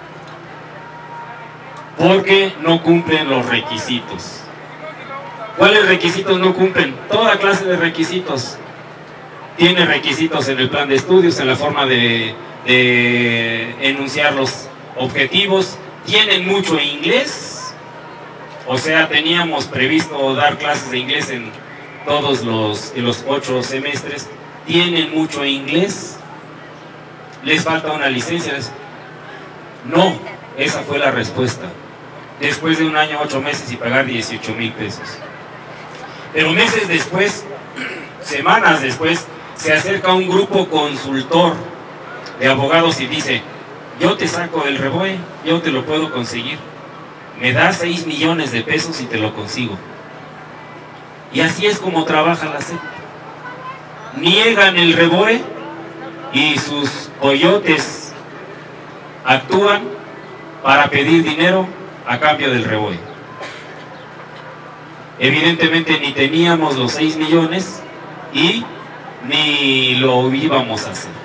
porque no cumplen los requisitos. ¿Cuáles requisitos no cumplen? Toda clase de requisitos. Tiene requisitos en el plan de estudios, en la forma de enunciar los objetivos. Tienen mucho inglés, o sea, teníamos previsto dar clases de inglés en todos los 8 semestres. Tienen mucho inglés, les falta una licencia. No, esa fue la respuesta. Después de un año, 8 meses y pagar 18,000 pesos. Pero meses después, semanas después, se acerca un grupo consultor de abogados y dice, yo te saco del REBOE, yo te lo puedo conseguir. Me das 6 millones de pesos y te lo consigo. Y así es como trabaja la SEP. Niegan el REBOE y sus coyotes actúan para pedir dinero a cambio del REBOE. Evidentemente ni teníamos los 6 millones y ni lo íbamos a hacer.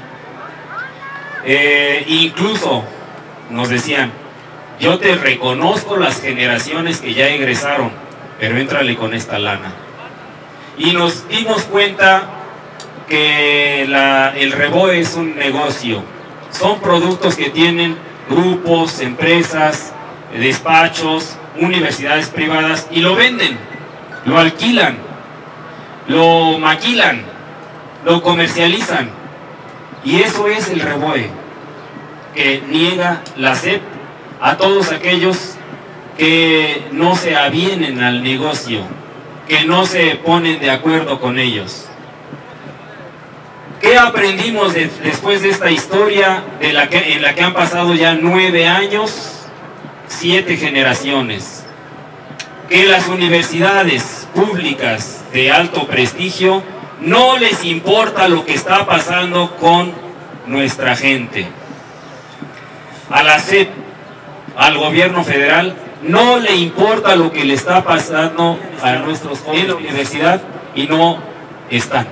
Incluso nos decían, yo te reconozco las generaciones que ya egresaron, pero éntrale con esta lana. Y nos dimos cuenta que el REBOE es un negocio. Son productos que tienen grupos, empresas, despachos, universidades privadas, y lo venden, lo alquilan, lo maquilan, lo comercializan. Y eso es el REBOE que niega la SEP a todos aquellos que no se avienen al negocio, que no se ponen de acuerdo con ellos. ¿Qué aprendimos después de esta historia en la que han pasado ya 9 años, 7 generaciones? Que las universidades públicas de alto prestigio no les importa lo que está pasando con nuestra gente. A la SEP, al gobierno federal, no le importa lo que le está pasando a nuestros jóvenes en la universidad y no están.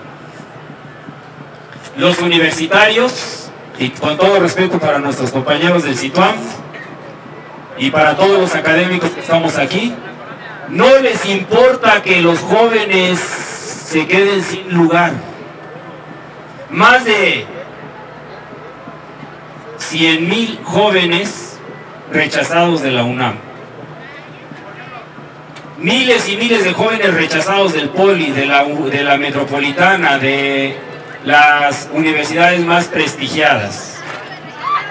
Los universitarios, y con todo respeto para nuestros compañeros del CITUAM y para todos los académicos que estamos aquí, no les importa que los jóvenes se queden sin lugar. Más de 100,000 jóvenes rechazados de la UNAM. Miles y miles de jóvenes rechazados del Poli, de la Metropolitana, de las universidades más prestigiadas.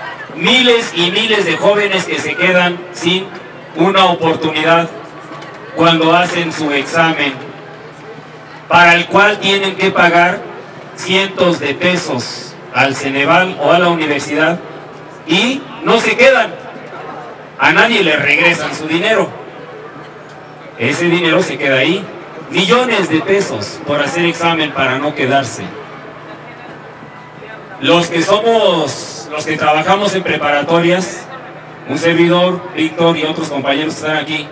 Miles y miles de jóvenes que se quedan sin una oportunidad cuando hacen su examen, para el cual tienen que pagar cientos de pesos al Ceneval o a la universidad y no se quedan. A nadie le regresan su dinero. Ese dinero se queda ahí. Millones de pesos por hacer examen para no quedarse. Los que trabajamos en preparatorias, un servidor, Víctor y otros compañeros que están aquí,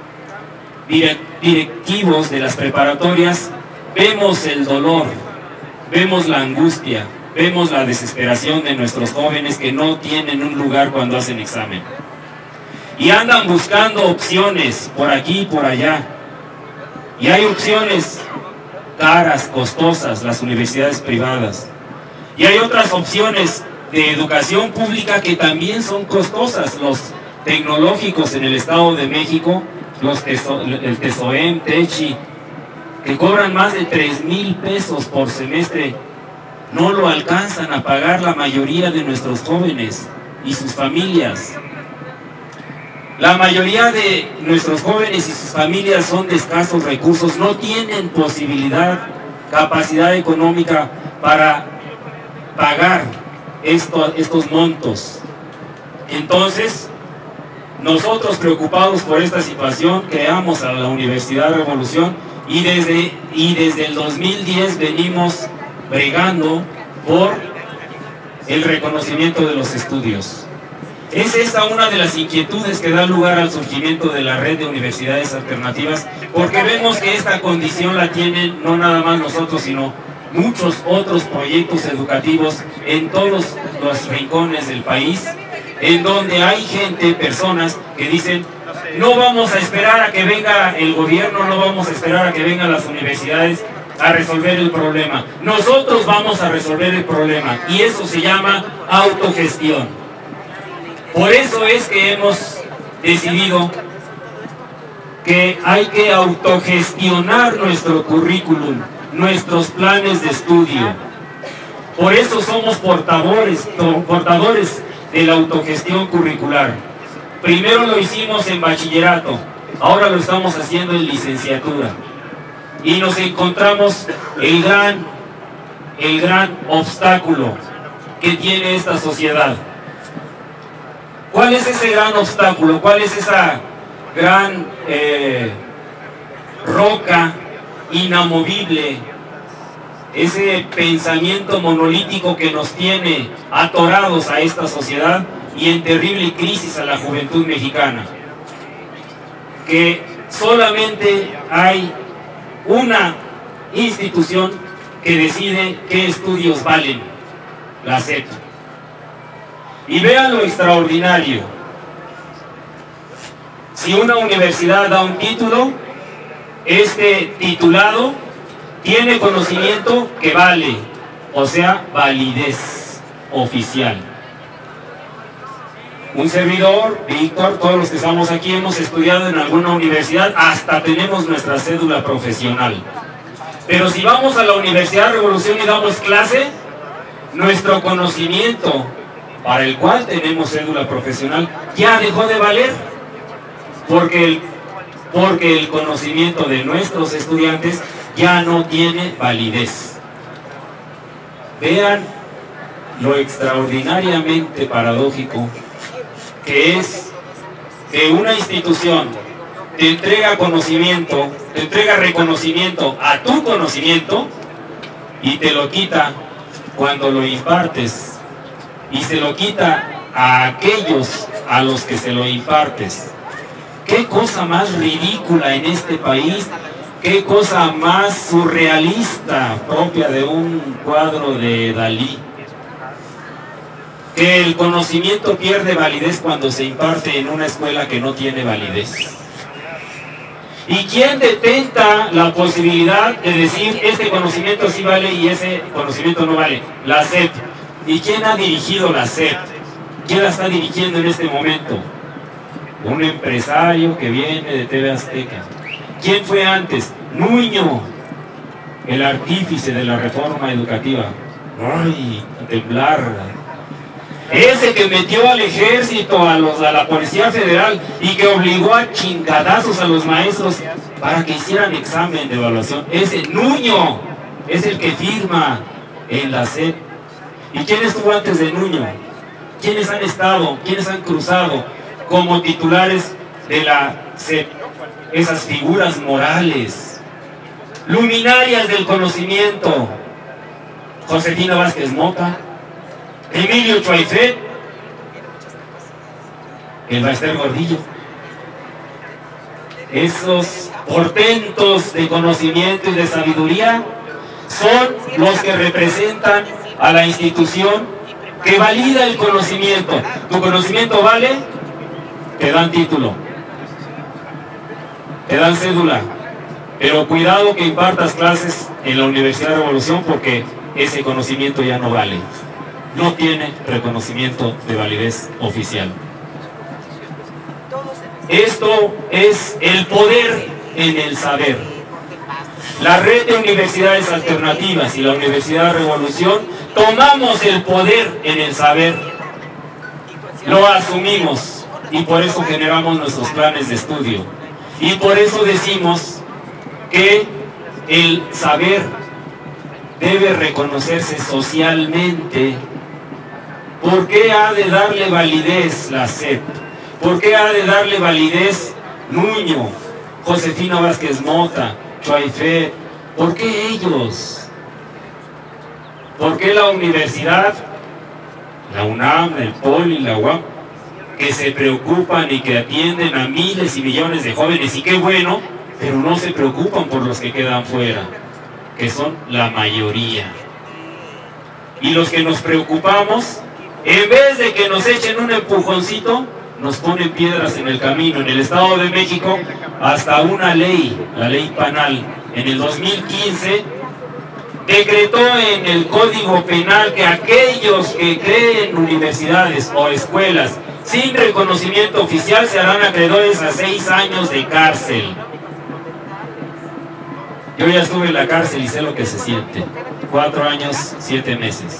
directivos de las preparatorias, vemos el dolor, vemos la angustia, vemos la desesperación de nuestros jóvenes que no tienen un lugar cuando hacen examen. Y andan buscando opciones por aquí y por allá. Y hay opciones caras, costosas, las universidades privadas. Y hay otras opciones de educación pública que también son costosas. Los tecnológicos en el Estado de México, el TESOEM, TECHI, que cobran más de 3,000 pesos por semestre, no lo alcanzan a pagar la mayoría de nuestros jóvenes y sus familias. La mayoría de nuestros jóvenes y sus familias son de escasos recursos, no tienen posibilidad, capacidad económica para pagar estos montos. Entonces, nosotros preocupados por esta situación, creamos a la Universidad Revolución y desde el 2010 venimos bregando por el reconocimiento de los estudios. Es esta una de las inquietudes que da lugar al surgimiento de la red de universidades alternativas, porque vemos que esta condición la tienen no nada más nosotros, sino muchos otros proyectos educativos en todos los rincones del país, en donde hay gente, personas que dicen: no vamos a esperar a que venga el gobierno, no vamos a esperar a que vengan las universidades a resolver el problema. Nosotros vamos a resolver el problema, y eso se llama autogestión. Por eso es que hemos decidido que hay que autogestionar nuestro currículum, nuestros planes de estudio. Por eso somos portadores de la autogestión curricular. Primero lo hicimos en bachillerato, ahora lo estamos haciendo en licenciatura. Y nos encontramos el gran obstáculo que tiene esta sociedad. ¿Cuál es ese gran obstáculo? ¿Cuál es esa gran roca inamovible? Ese pensamiento monolítico que nos tiene atorados a esta sociedad y en terrible crisis a la juventud mexicana. Que solamente hay una institución que decide qué estudios valen, la SEP. Y vean lo extraordinario. Si una universidad da un título, este titulado tiene conocimiento que vale, o sea, validez oficial. Un servidor, Víctor, todos los que estamos aquí hemos estudiado en alguna universidad, hasta tenemos nuestra cédula profesional. Pero si vamos a la Universidad Revolución y damos clase, nuestro conocimiento para el cual tenemos cédula profesional ya dejó de valer, porque el conocimiento de nuestros estudiantes ya no tiene validez. Vean lo extraordinariamente paradójico que es que una institución te entrega conocimiento, te entrega reconocimiento a tu conocimiento y te lo quita cuando lo impartes, y se lo quita a aquellos a los que se lo impartes. Qué cosa más ridícula en este país, qué cosa más surrealista, propia de un cuadro de Dalí. Que el conocimiento pierde validez cuando se imparte en una escuela que no tiene validez. ¿Y quién detenta la posibilidad de decir este conocimiento sí vale y ese conocimiento no vale? La SEP. ¿Y quién ha dirigido la SEP? ¿Quién la está dirigiendo en este momento? Un empresario que viene de TV Azteca. ¿Quién fue antes? Nuño, el artífice de la reforma educativa. ¡Ay, a temblar! Ese que metió al ejército, a la Policía Federal y que obligó a chingadazos a los maestros para que hicieran examen de evaluación. Ese Nuño es el que firma en la SEP. ¿Y quién estuvo antes de Nuño? ¿Quiénes han estado? ¿Quiénes han cruzado como titulares de la SEP? Esas figuras morales, luminarias del conocimiento. Josefina Vázquez Mota, Emilio Choaifet, el Baester Gordillo. Esos portentos de conocimiento y de sabiduría son los que representan a la institución que valida el conocimiento. ¿Tu conocimiento vale? Te dan título, te dan cédula, pero cuidado que impartas clases en la Universidad de Revolución, porque ese conocimiento ya no vale, no tiene reconocimiento de validez oficial. Esto es el poder en el saber. La red de universidades alternativas y la Universidad de Revolución tomamos el poder en el saber, lo asumimos y por eso generamos nuestros planes de estudio. Y por eso decimos que el saber debe reconocerse socialmente. ¿Por qué ha de darle validez la SEP? ¿Por qué ha de darle validez Nuño, Josefina Vázquez Mota, Choaifet? ¿Por qué ellos? ¿Por qué la universidad, la UNAM, el POLI, la UAM, que se preocupan y que atienden a miles y millones de jóvenes? Y qué bueno, pero no se preocupan por los que quedan fuera, que son la mayoría. Y los que nos preocupamos, en vez de que nos echen un empujoncito, nos ponen piedras en el camino. En el Estado de México, hasta una ley, la ley penal, en el 2015, decretó en el Código Penal que aquellos que creen universidades o escuelas sin reconocimiento oficial se harán acreedores a 6 años de cárcel. Yo ya estuve en la cárcel y sé lo que se siente. 4 años, 7 meses.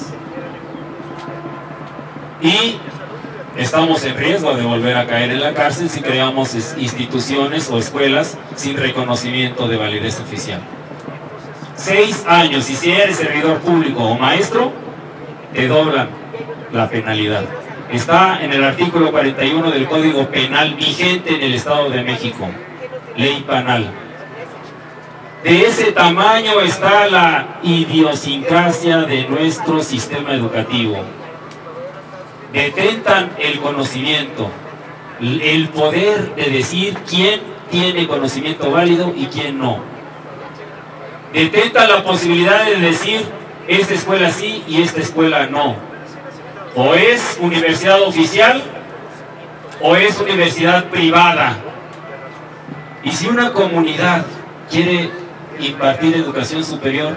Y estamos en riesgo de volver a caer en la cárcel si creamos instituciones o escuelas sin reconocimiento de validez oficial. 6 años, y si eres servidor público o maestro, te doblan la penalidad. Está en el artículo 41 del Código Penal vigente en el Estado de México, ley penal. De ese tamaño está la idiosincrasia de nuestro sistema educativo. Detentan el conocimiento, el poder de decir quién tiene conocimiento válido y quién no. Detentan la posibilidad de decir esta escuela sí y esta escuela no. O es universidad oficial o es universidad privada. Y si una comunidad quiere impartir educación superior,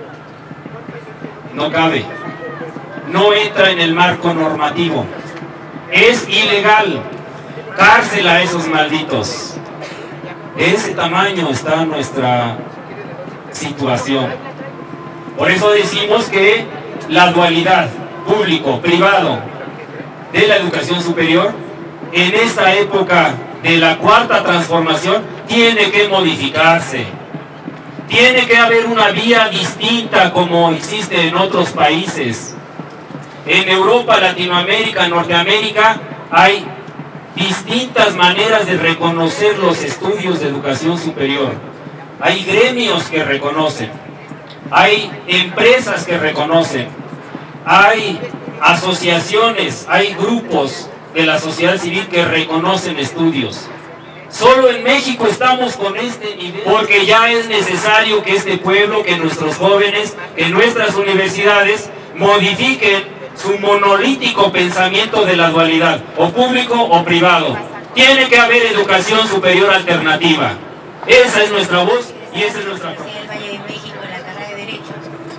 no cabe. No entra en el marco normativo, es ilegal. Cárcel a esos malditos. De ese tamaño está nuestra situación. Por eso decimos que la dualidad público-privado de la educación superior en esta época de la cuarta transformación tiene que modificarse. Tiene que haber una vía distinta como existe en otros países. En Europa, Latinoamérica, Norteamérica, hay distintas maneras de reconocer los estudios de educación superior. Hay gremios que reconocen, hay empresas que reconocen, hay asociaciones, hay grupos de la sociedad civil que reconocen estudios. Solo en México estamos con este nivel, porque ya es necesario que este pueblo, que nuestros jóvenes, que nuestras universidades modifiquen su monolítico pensamiento de la dualidad, o público o privado. Tiene que haber educación superior alternativa. Esa es nuestra voz y esa es nuestra propuesta. El Valle de México, en la carrera de Derecho.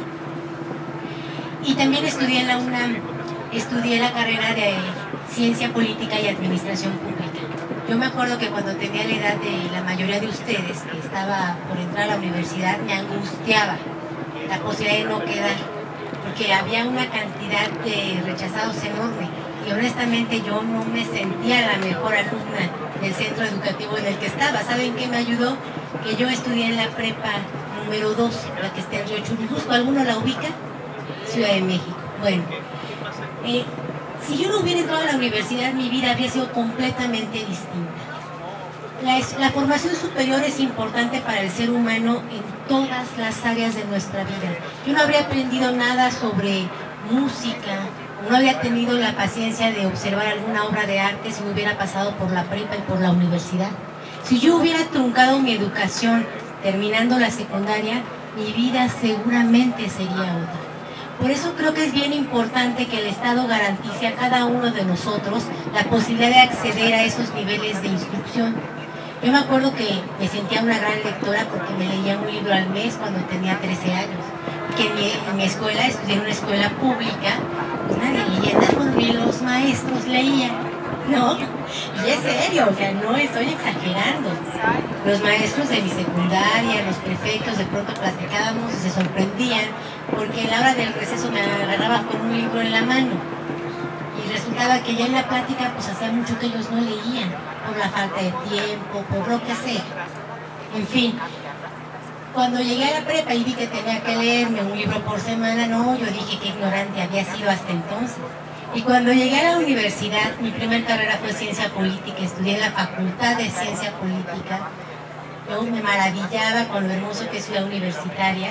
Y también estudié en la UNAM, estudié la carrera de Ciencia Política y Administración Pública. Yo me acuerdo que cuando tenía la edad de la mayoría de ustedes, que estaba por entrar a la universidad, me angustiaba la posibilidad de no quedar, porque había una cantidad de rechazados enorme. porque honestamente yo no me sentía la mejor alumna del centro educativo en el que estaba. ¿Saben qué me ayudó? Que yo estudié en la prepa número 2, la que está en Río Churubusco. ¿Alguno la ubica? Ciudad de México. Bueno, si yo no hubiera entrado a la universidad, mi vida habría sido completamente distinta. La formación superior es importante para el ser humano en todas las áreas de nuestra vida. Yo no habría aprendido nada sobre música, no habría tenido la paciencia de observar alguna obra de arte si no hubiera pasado por la prepa y por la universidad. Si yo hubiera truncado mi educación terminando la secundaria, mi vida seguramente sería otra. Por eso creo que es bien importante que el Estado garantice a cada uno de nosotros la posibilidad de acceder a esos niveles de instrucción. Yo me acuerdo que me sentía una gran lectora porque me leía un libro al mes cuando tenía 13 años. Que en mi escuela, estudié en una escuela pública, pues nadie leía nada, ni los maestros leían, ¿no? Y es serio, o sea, no estoy exagerando. Los maestros de mi secundaria, los prefectos, de pronto platicábamos y se sorprendían porque a la hora del receso me agarraba con un libro en la mano. Y resultaba que ya en la plática pues hacía mucho que ellos no leían, por la falta de tiempo, por lo que sea. En fin, cuando llegué a la prepa y vi que tenía que leerme un libro por semana, no, yo dije que ignorante había sido hasta entonces. Y cuando llegué a la universidad, mi primera carrera fue Ciencia Política, estudié en la Facultad de Ciencia Política. Yo me maravillaba con lo hermoso que es la universitaria,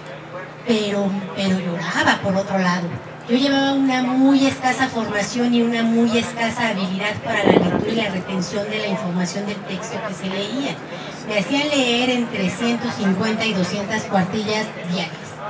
pero lloraba por otro lado. Yo llevaba una muy escasa formación y una muy escasa habilidad para la lectura y la retención de la información del texto que se leía. Me hacían leer entre 150 y 200 cuartillas diarias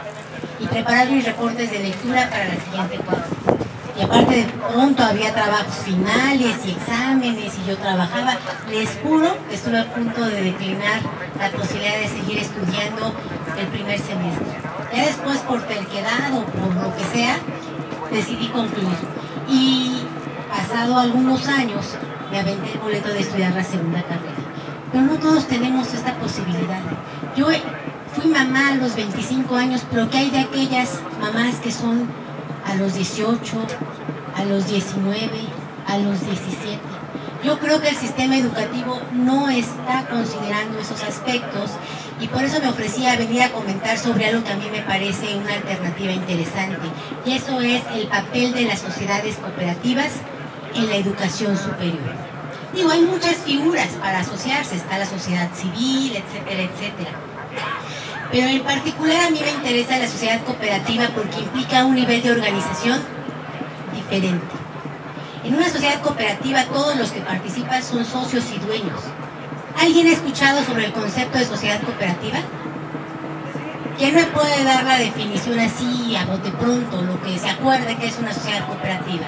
y preparar mis reportes de lectura para la siguiente cuarta. Y aparte de pronto había trabajos finales y exámenes y yo trabajaba. Les juro que estuve a punto de declinar la posibilidad de seguir estudiando el primer semestre. Ya después, por terquedad o por lo que sea, decidí concluir. Y pasado algunos años me aventé el boleto de estudiar la segunda carrera. Pero no todos tenemos esta posibilidad. Yo fui mamá a los 25 años, pero ¿qué hay de aquellas mamás que son a los 18, a los 19, a los 17? Yo creo que el sistema educativo no está considerando esos aspectos y por eso me ofrecí a venir a comentar sobre algo que a mí me parece una alternativa interesante, y eso es el papel de las sociedades cooperativas en la educación superior. Digo, hay muchas figuras para asociarse, está la sociedad civil, etcétera, etcétera. Pero en particular a mí me interesa la sociedad cooperativa porque implica un nivel de organización diferente. En una sociedad cooperativa todos los que participan son socios y dueños. ¿Alguien ha escuchado sobre el concepto de sociedad cooperativa? ¿Quién me puede dar la definición así a bote pronto, lo que se acuerde que es una sociedad cooperativa?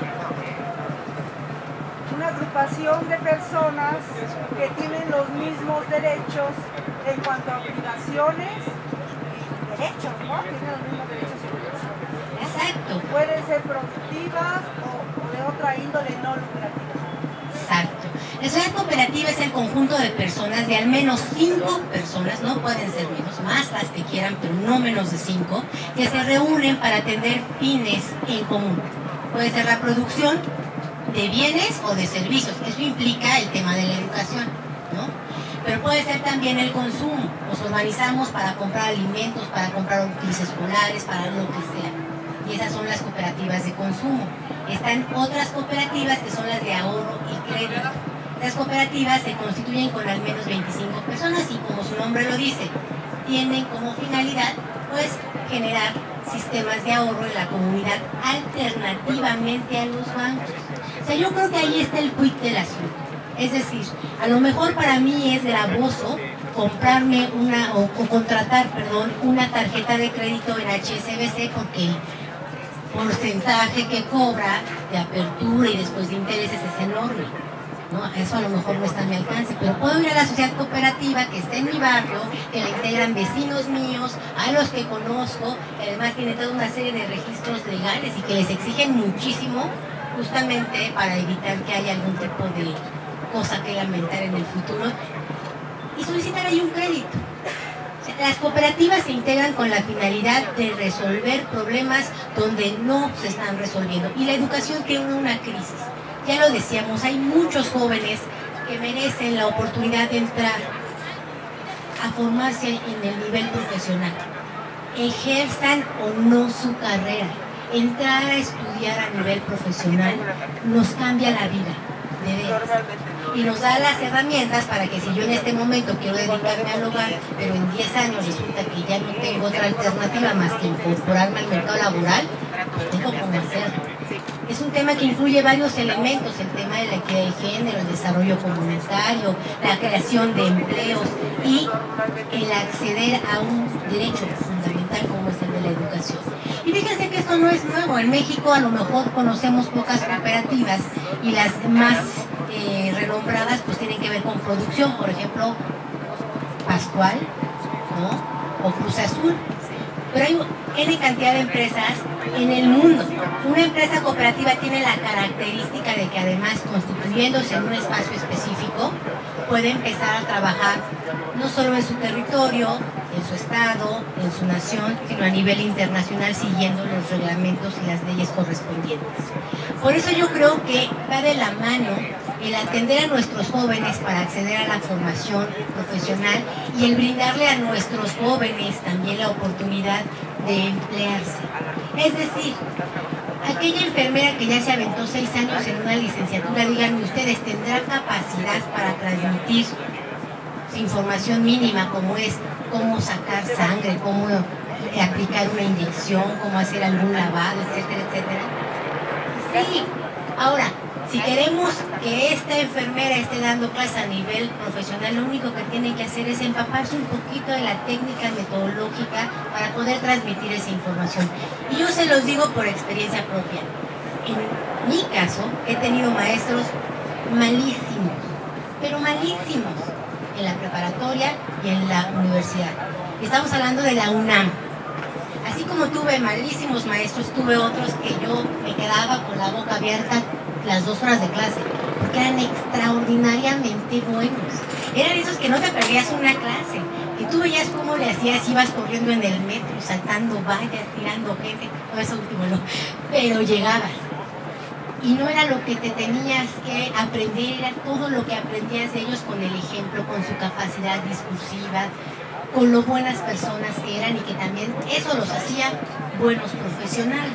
Una agrupación de personas que tienen los mismos derechos en cuanto a obligaciones y derechos, ¿no? Tienen los mismos derechos y obligaciones. Exacto. Pueden ser productivas o de otra índole no lucrativa. Exacto. La sociedad cooperativa es el conjunto de personas, de al menos 5 personas, no pueden ser menos, más las que quieran, pero no menos de 5, que se reúnen para atender fines en común. Puede ser la producción de bienes o de servicios, eso implica el tema de la educación, ¿no? Pero puede ser también el consumo, nos organizamos para comprar alimentos, para comprar útiles escolares, para lo que sea, y esas son las cooperativas de consumo. Están otras cooperativas que son las de ahorro y crédito. Las cooperativas se constituyen con al menos 25 personas y, como su nombre lo dice, tienen como finalidad pues generar sistemas de ahorro en la comunidad alternativamente a los bancos. O sea, yo creo que ahí está el quid del asunto. Es decir, a lo mejor para mí es gravoso comprarme contratar una tarjeta de crédito en HSBC porque el porcentaje que cobra de apertura y después de intereses es enorme, ¿no? Eso a lo mejor no está a mi alcance, pero puedo ir a la sociedad cooperativa que está en mi barrio, que la integran vecinos míos, a los que conozco, que además tiene toda una serie de registros legales y que les exigen muchísimo justamente para evitar que haya algún tipo de cosa que lamentar en el futuro, y solicitar ahí un crédito. Las cooperativas se integran con la finalidad de resolver problemas donde no se están resolviendo. Y la educación tiene una crisis. Ya lo decíamos, hay muchos jóvenes que merecen la oportunidad de entrar a formarse en el nivel profesional. Ejerzan o no su carrera. Entrar a estudiar a nivel profesional nos cambia la vida, de veras. Y nos da las herramientas para que si yo en este momento quiero dedicarme al hogar, pero en 10 años resulta que ya no tengo otra alternativa más que incorporarme al mercado laboral, pues tengo cómo hacerlo. Es un tema que incluye varios elementos, el tema de la equidad de género, el desarrollo comunitario, la creación de empleos y el acceder a un derecho fundamental como es el de la educación. Y fíjense que esto no es nuevo. En México a lo mejor conocemos pocas cooperativas y las más renombradas pues tienen que ver con producción, por ejemplo, Pascual, ¿no? O Cruz Azul. Pero hay N cantidad de empresas en el mundo. Una empresa cooperativa tiene la característica de que además constituyéndose en un espacio específico puede empezar a trabajar no solo en su territorio, en su estado, en su nación, sino a nivel internacional siguiendo los reglamentos y las leyes correspondientes. Por eso yo creo que va de la mano el atender a nuestros jóvenes para acceder a la formación profesional y el brindarle a nuestros jóvenes también la oportunidad de emplearse. Es decir, aquella enfermera que ya se aventó 6 años en una licenciatura, díganme ustedes, ¿tendrá capacidad para transmitir su información mínima como es cómo sacar sangre, cómo aplicar una inyección, cómo hacer algún lavado, etcétera, etcétera? Sí. Ahora, si queremos que esta enfermera esté dando clases a nivel profesional, lo único que tiene que hacer es empaparse un poquito de la técnica metodológica para poder transmitir esa información. Y yo se los digo por experiencia propia. En mi caso, he tenido maestros malísimos, pero malísimos, en la preparatoria y en la universidad. Estamos hablando de la UNAM. Así como tuve malísimos maestros, tuve otros que yo me quedaba con la boca abierta las 2 horas de clase, porque eran extraordinariamente buenos. Eran esos que no te perdías una clase, que tú veías cómo le hacías, ibas corriendo en el metro, saltando vallas, tirando gente, no, eso último no, pero llegabas. Y no era lo que te tenías que aprender, era todo lo que aprendías de ellos con el ejemplo, con su capacidad discursiva, con lo buenas personas que eran y que también eso los hacía buenos profesionales.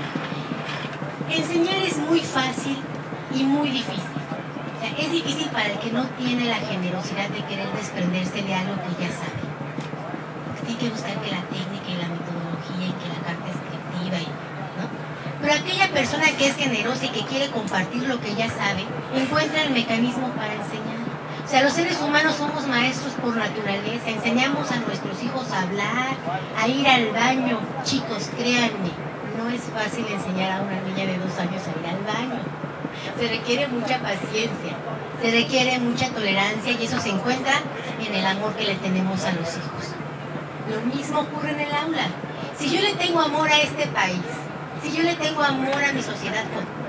Enseñar es muy fácil y muy difícil. O sea, es difícil para el que no tiene la generosidad de querer desprenderse de algo que ya sabe. Tiene que buscar que la técnica y la metodología y que la carta descriptiva, ¿no? Pero aquella persona que es generosa y que quiere compartir lo que ya sabe, encuentra el mecanismo para enseñar. O sea, los seres humanos somos maestros por naturaleza. Enseñamos a nuestros hijos a hablar, a ir al baño. Chicos, créanme, no es fácil enseñar a una niña de 2 años a ir al baño. Se requiere mucha paciencia, se requiere mucha tolerancia y eso se encuentra en el amor que le tenemos a los hijos. Lo mismo ocurre en el aula. Si yo le tengo amor a este país, si yo le tengo amor a mi sociedad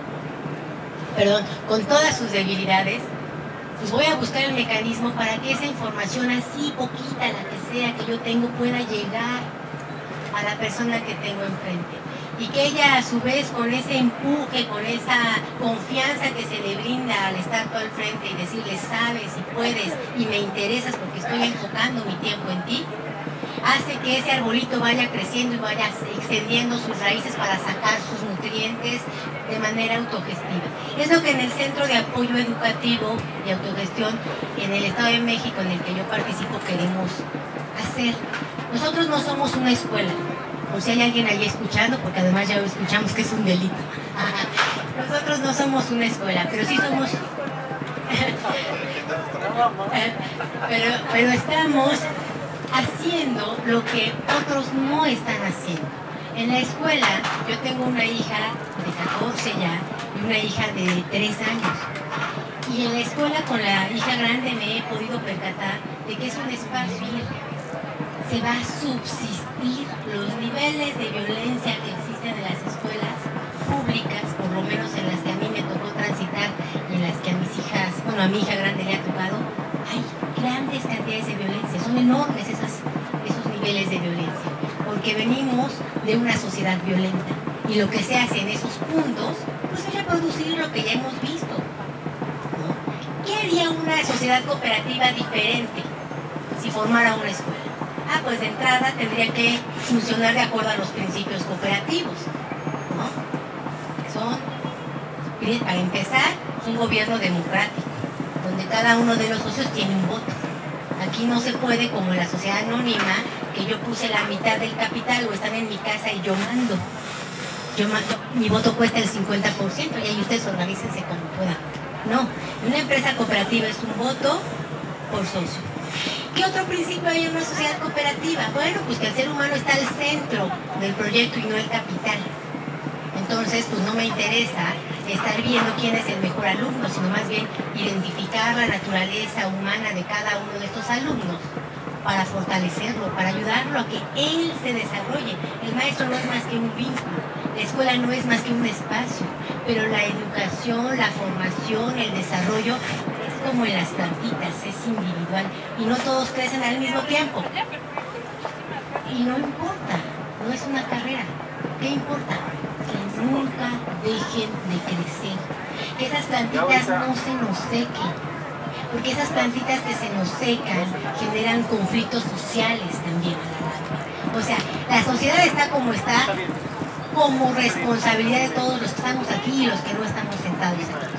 con todas sus debilidades, pues voy a buscar el mecanismo para que esa información así poquita, la que sea que yo tengo, pueda llegar a la persona que tengo enfrente. Y que ella a su vez con ese empuje, con esa confianza que se le brinda al estar tú al frente y decirle sabes y puedes y me interesas porque estoy enfocando mi tiempo en ti, hace que ese arbolito vaya creciendo y vaya extendiendo sus raíces para sacar sus nutrientes de manera autogestiva. Es lo que en el Centro de Apoyo Educativo y Autogestión en el Estado de México, en el que yo participo, queremos hacer. Nosotros no somos una escuela, o si hay alguien allí escuchando, porque además ya escuchamos que es un delito. Nosotros no somos una escuela, pero sí somos... pero estamos haciendo lo que otros no están haciendo. En la escuela, yo tengo una hija de 14 ya y una hija de 3 años. Y en la escuela con la hija grande me he podido percatar de que es un espacio libre. Se va a subsistir los niveles de violencia que existen en las escuelas públicas, por lo menos en las que a mí me tocó transitar y en las que a mis hijas, bueno, a mi hija grande le ha tocado. Hay grandes cantidades de violencia, son enormes esos niveles de violencia, porque venimos de una sociedad violenta y lo que se hace en esos puntos pues es reproducir lo que ya hemos visto, ¿no? ¿Qué haría una sociedad cooperativa diferente si formara una escuela? Pues de entrada tendría que funcionar de acuerdo a los principios cooperativos, ¿no? Son, para empezar, es un gobierno democrático, donde cada uno de los socios tiene un voto. Aquí no se puede, como en la sociedad anónima, que yo puse la mitad del capital o están en mi casa y yo mando. Mi voto cuesta el 50% y ahí ustedes organícense como puedan. No, una empresa cooperativa es un voto por socio. ¿Qué otro principio hay en una sociedad cooperativa? Bueno, pues que el ser humano está al centro del proyecto y no el capital. Entonces, pues no me interesa estar viendo quién es el mejor alumno, sino más bien identificar la naturaleza humana de cada uno de estos alumnos para fortalecerlo, para ayudarlo a que él se desarrolle. El maestro no es más que un vínculo, la escuela no es más que un espacio, pero la educación, la formación, el desarrollo es como en las plantitas, es individual y no todos crecen al mismo tiempo. Y no importa, no es una carrera. ¿Qué importa? Que nunca dejen de crecer, que esas plantitas no se nos sequen, porque esas plantitas que se nos secan generan conflictos sociales también. O sea, la sociedad está como responsabilidad de todos los que estamos aquí y los que no estamos sentados aquí.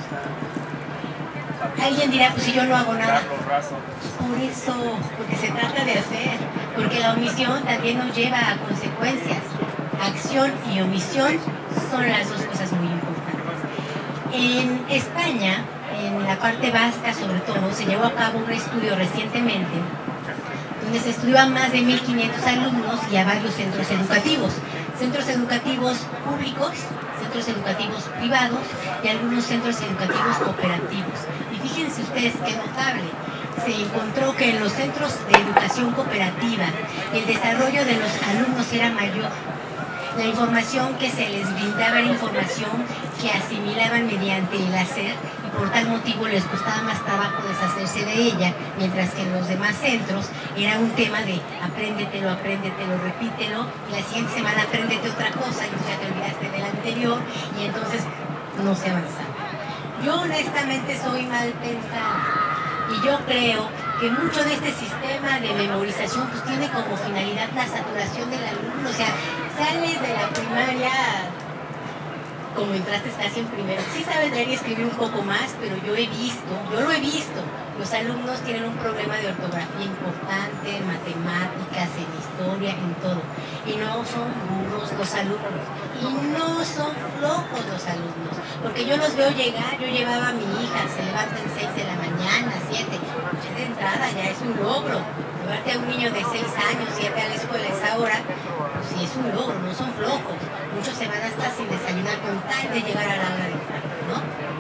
Alguien dirá, pues si yo no hago nada. Por eso, porque se trata de hacer, porque la omisión también nos lleva a consecuencias. Acción y omisión son las dos cosas muy importantes. En España, en la parte vasca sobre todo, se llevó a cabo un estudio recientemente donde se estudió a más de 1.500 alumnos y a varios centros educativos públicos, centros educativos privados y algunos centros educativos cooperativos. Y fíjense ustedes qué notable, se encontró que en los centros de educación cooperativa el desarrollo de los alumnos era mayor. La información que se les brindaba era información que asimilaban mediante el hacer y por tal motivo les costaba más trabajo deshacerse de ella, mientras que en los demás centros era un tema de apréndetelo, repítelo, y la siguiente semana apréndete otra cosa, y ya te olvidaste del anterior, y entonces no se avanzaba. Yo honestamente soy mal pensada y yo creo que mucho de este sistema de memorización pues tiene como finalidad la saturación del alumno. O sea, sales de la primaria como entraste casi en primero. Sí sabes leer y escribir un poco más, pero yo lo he visto. Los alumnos tienen un problema de ortografía importante, en matemáticas, en historia, en todo. Y no son burros los alumnos. Y no son flojos los alumnos. Porque yo los veo llegar, yo llevaba a mi hija, se levantan 6 de la mañana, 7. Ya de entrada ya es un logro. Llevarte a un niño de 6 años, 7 a la escuela a esa hora, pues sí es un logro, no son flojos. Muchos se van hasta sin desayunar con tal de llegar a la hora de entrar, ¿no?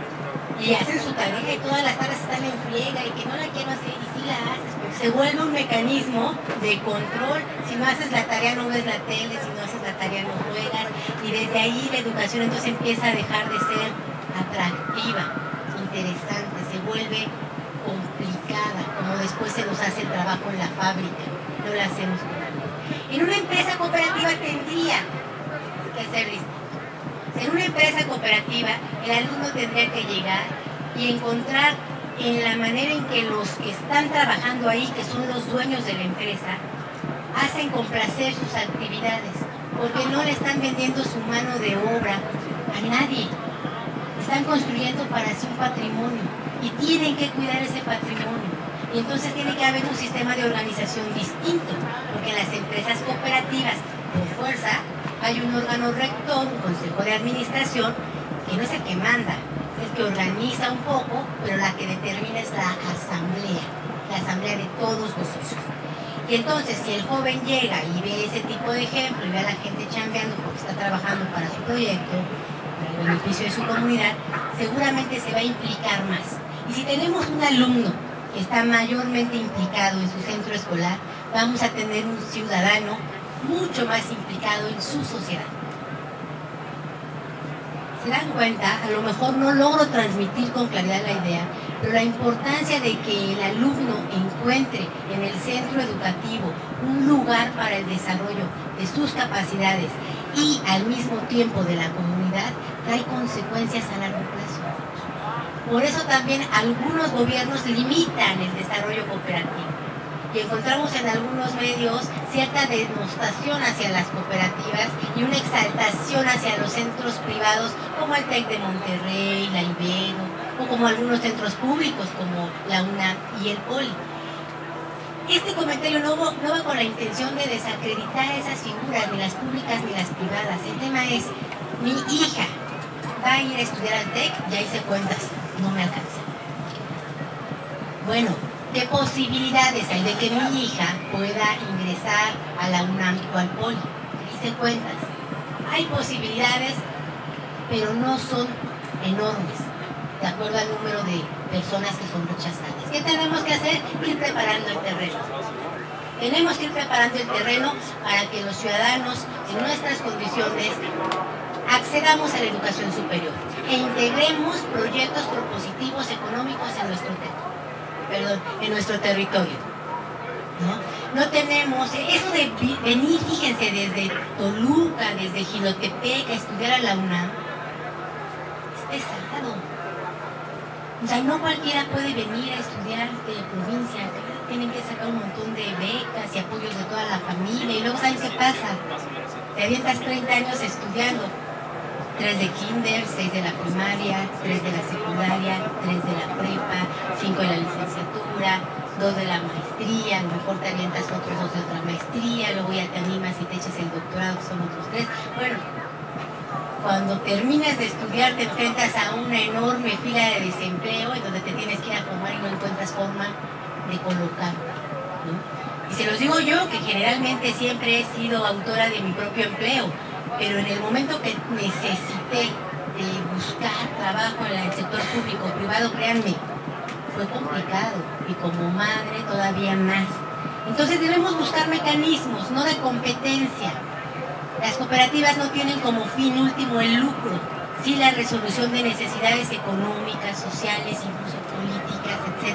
Y hacen su tarea y todas las tardes están en friega y que no la quiero hacer y sí la haces. Porque se vuelve un mecanismo de control. Si no haces la tarea no ves la tele, si no haces la tarea no juegas. Y desde ahí la educación entonces empieza a dejar de ser atractiva, interesante, se vuelve complicada, como después se nos hace el trabajo en la fábrica, no la hacemos con algo. En una empresa cooperativa tendría que ser listo. En una empresa cooperativa, el alumno tendría que llegar y encontrar en la manera en que los que están trabajando ahí, que son los dueños de la empresa, hacen complacer sus actividades, porque no le están vendiendo su mano de obra a nadie. Están construyendo para sí un patrimonio y tienen que cuidar ese patrimonio. Y entonces tiene que haber un sistema de organización distinto, porque en las empresas cooperativas, por fuerza, hay un órgano rector, un consejo de administración, que no es el que manda, es el que organiza un poco, pero la que determina es la asamblea de todos los socios. Y entonces, si el joven llega y ve ese tipo de ejemplo y ve a la gente chambeando porque está trabajando para su proyecto, para el beneficio de su comunidad, seguramente se va a implicar más. Y si tenemos un alumno que está mayormente implicado en su centro escolar, vamos a tener un ciudadano mucho más implicado en su sociedad. se dan cuenta, a lo mejor no logro transmitir con claridad la idea, pero la importancia de que el alumno encuentre en el centro educativo un lugar para el desarrollo de sus capacidades y al mismo tiempo de la comunidad, trae consecuencias a largo plazo. Por eso también algunos gobiernos limitan el desarrollo cooperativo. Y encontramos en algunos medios cierta denostación hacia las cooperativas y una exaltación hacia los centros privados como el TEC de Monterrey, la Ibero, o como algunos centros públicos como la UNAM y el POLI. Este comentario no va con la intención de desacreditar esas figuras, ni las públicas ni las privadas. El tema es, mi hija va a ir a estudiar al TEC, ya hice cuentas, no me alcanza. Bueno, ¿qué posibilidades hay de que mi hija pueda ingresar a la UNAM o al POLI? Hice cuentas. Hay posibilidades, pero no son enormes, de acuerdo al número de personas que son rechazadas. ¿Qué tenemos que hacer? Ir preparando el terreno. Tenemos que ir preparando el terreno para que los ciudadanos, en nuestras condiciones, accedamos a la educación superior e integremos proyectos propositivos económicos en nuestro territorio. No tenemos eso de venir, fíjense, desde Toluca, desde Jilotepec a estudiar a la UNAM. Es pesado. O sea, no cualquiera puede venir a estudiar de provincia. Tienen que sacar un montón de becas y apoyos de toda la familia. Y luego, ¿saben qué pasa? Te avientas 30 años estudiando. 3 de kinder, 6 de la primaria, 3 de la secundaria, 3 de la prepa, 5 de la licenciatura, 2 de la maestría, a lo mejor te avientas otros 2 de otra maestría, luego ya te animas y te echas el doctorado, que son otros 3. Bueno, cuando terminas de estudiar te enfrentas a una enorme fila de desempleo en donde te tienes que ir a formar y no encuentras forma de colocar, ¿no? Y se los digo yo, que generalmente siempre he sido autora de mi propio empleo, pero en el momento que necesité buscar trabajo en el sector público o privado, créanme, fue complicado, y como madre todavía más. Entonces debemos buscar mecanismos, no de competencia. Las cooperativas no tienen como fin último el lucro, sí la resolución de necesidades económicas, sociales, incluso políticas, etc.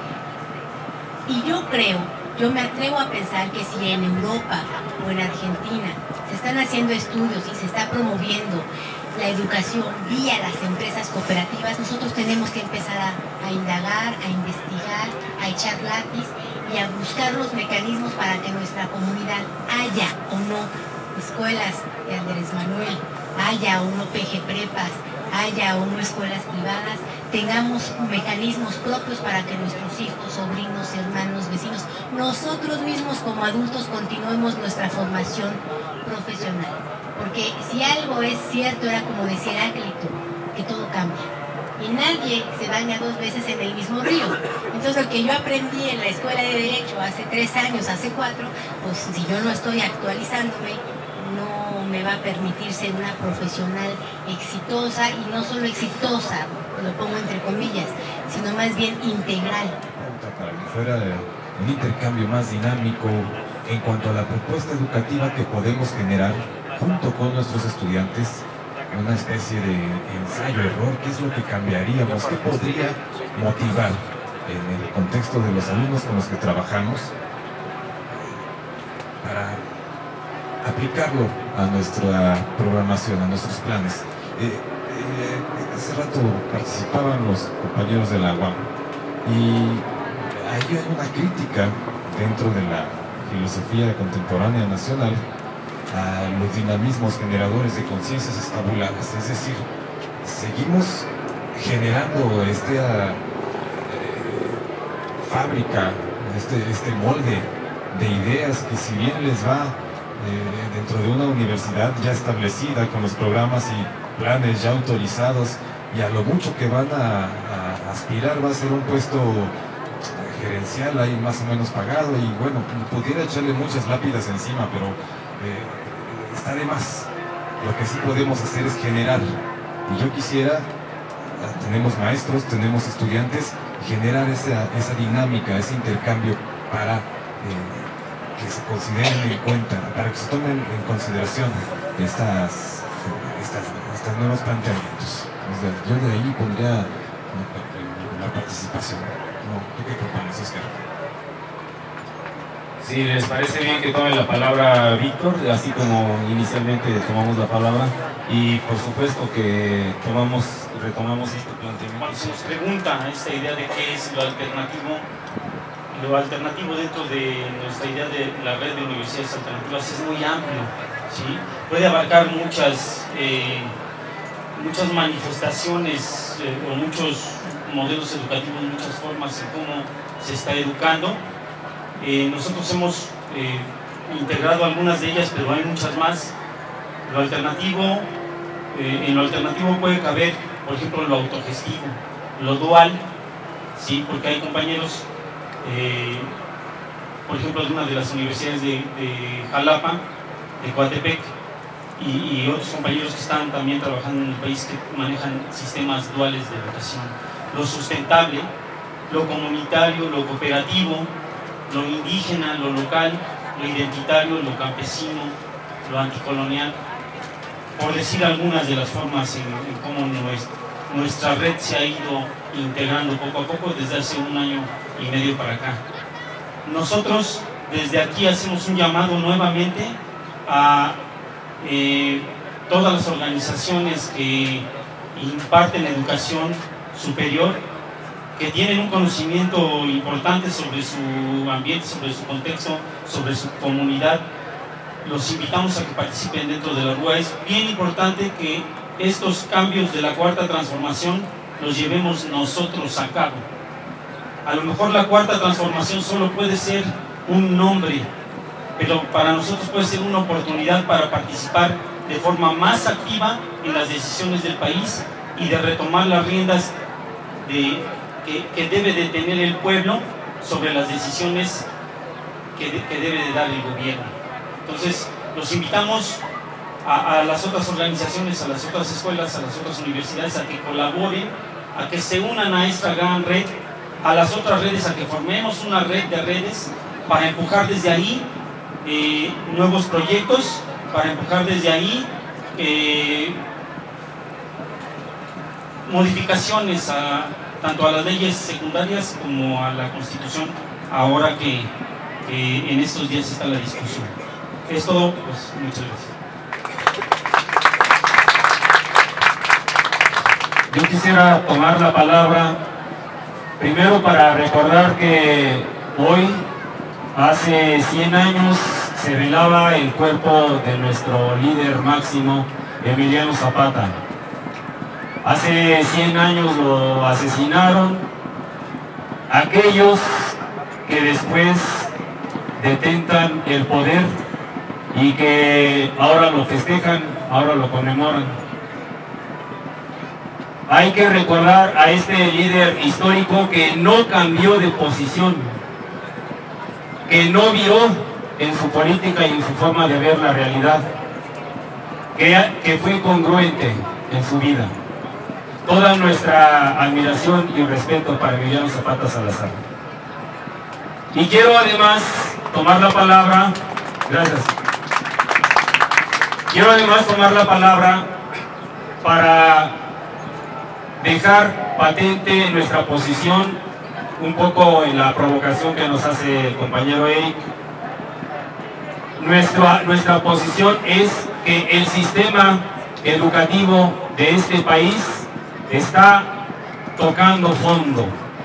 Y yo me atrevo a pensar que si en Europa o en Argentina se están haciendo estudios y se está promoviendo la educación vía las empresas cooperativas, nosotros tenemos que empezar a indagar, a investigar, a echar lápiz y a buscar los mecanismos para que nuestra comunidad haya o no escuelas de Andrés Manuel, haya o no PG Prepas, haya o no escuelas privadas, tengamos mecanismos propios para que nuestros hijos, sobrinos, hermanos, vecinos, nosotros mismos como adultos continuemos nuestra formación profesional. Porque si algo es cierto, era como decía Heráclito, que todo cambia. Y nadie se baña 2 veces en el mismo río. Entonces lo que yo aprendí en la escuela de Derecho hace 3 años, hace 4, pues si yo no estoy actualizándome, no me va a permitir ser una profesional exitosa, y no solo exitosa, lo pongo entre comillas, sino más bien integral. Para que fuera un intercambio más dinámico en cuanto a la propuesta educativa que podemos generar junto con nuestros estudiantes, una especie de ensayo-error. ¿Qué es lo que cambiaríamos? ¿Qué podría motivar en el contexto de los alumnos con los que trabajamos para aplicarlo a nuestra programación, a nuestros planes? Hace rato participaban los compañeros de la UAM y ahí hay una crítica dentro de la filosofía contemporánea nacional a los dinamismos generadores de conciencias estabuladas. Es decir, seguimos generando esta fábrica, este molde de ideas que, si bien les va dentro de una universidad ya establecida, con los programas y planes ya autorizados, y a lo mucho que van a aspirar va a ser un puesto gerencial ahí más o menos pagado, y bueno, pudiera echarle muchas lápidas encima, pero está de más. Lo que sí podemos hacer es generar, y yo quisiera, tenemos maestros, tenemos estudiantes, generar esa dinámica, ese intercambio para que se consideren en cuenta, para que se tomen en consideración estos nuevos planteamientos. Yo de ahí pondría la participación. ¿Tú qué propones, Oscar? Si les parece bien que tome la palabra Víctor, así como inicialmente tomamos la palabra, y por supuesto que retomamos este planteamiento. Cuando se nos pregunta esta idea de qué es lo alternativo dentro de nuestra idea de la red de universidades alternativas es muy amplio, ¿sí? Puede abarcar muchas manifestaciones o muchos modelos educativos, muchas formas en cómo se está educando. Nosotros hemos integrado algunas de ellas, pero hay muchas más. En lo alternativo puede caber, por ejemplo, lo autogestivo, lo dual, ¿sí? Porque hay compañeros, por ejemplo, de una de las universidades de Jalapa, de Coatepec, y otros compañeros que están también trabajando en el país que manejan sistemas duales de educación. Lo sustentable, lo comunitario, lo cooperativo, lo indígena, lo local, lo identitario, lo campesino, lo anticolonial, por decir algunas de las formas en cómo nuestra red se ha ido integrando poco a poco desde hace 1 año y medio para acá. Nosotros desde aquí hacemos un llamado nuevamente a todas las organizaciones que imparten educación superior, que tienen un conocimiento importante sobre su ambiente, sobre su contexto, sobre su comunidad. Los invitamos a que participen dentro de la RUA. Es bien importante que estos cambios de la cuarta transformación los llevemos nosotros a cabo. A lo mejor la cuarta transformación solo puede ser un nombre, pero para nosotros puede ser una oportunidad para participar de forma más activa en las decisiones del país y de retomar las riendas que debe de tener el pueblo sobre las decisiones que debe de dar el gobierno. Entonces, los invitamos a las otras organizaciones, a las otras escuelas, a las otras universidades a que colaboren, a que se unan a esta gran red, a las otras redes, a que formemos una red de redes para empujar desde ahí nuevos proyectos, para empujar desde ahí modificaciones tanto a las leyes secundarias como a la Constitución, ahora que en estos días está la discusión. Es todo, pues muchas gracias. Yo quisiera tomar la palabra primero para recordar que hoy, hace 100 años, se velaba el cuerpo de nuestro líder máximo, Emiliano Zapata. Hace 100 años lo asesinaron aquellos que después detentan el poder y que ahora lo festejan, ahora lo conmemoran. Hay que recordar a este líder histórico que no cambió de posición, que no viró en su política y en su forma de ver la realidad, que fue congruente en su vida. Toda nuestra admiración y respeto para Emiliano Zapata Salazar. Y quiero además tomar la palabra, gracias. Quiero además tomar la palabra para dejar patente nuestra posición, un poco en la provocación que nos hace el compañero Eric. Nuestra posición es que el sistema educativo de este país está tocando fondo.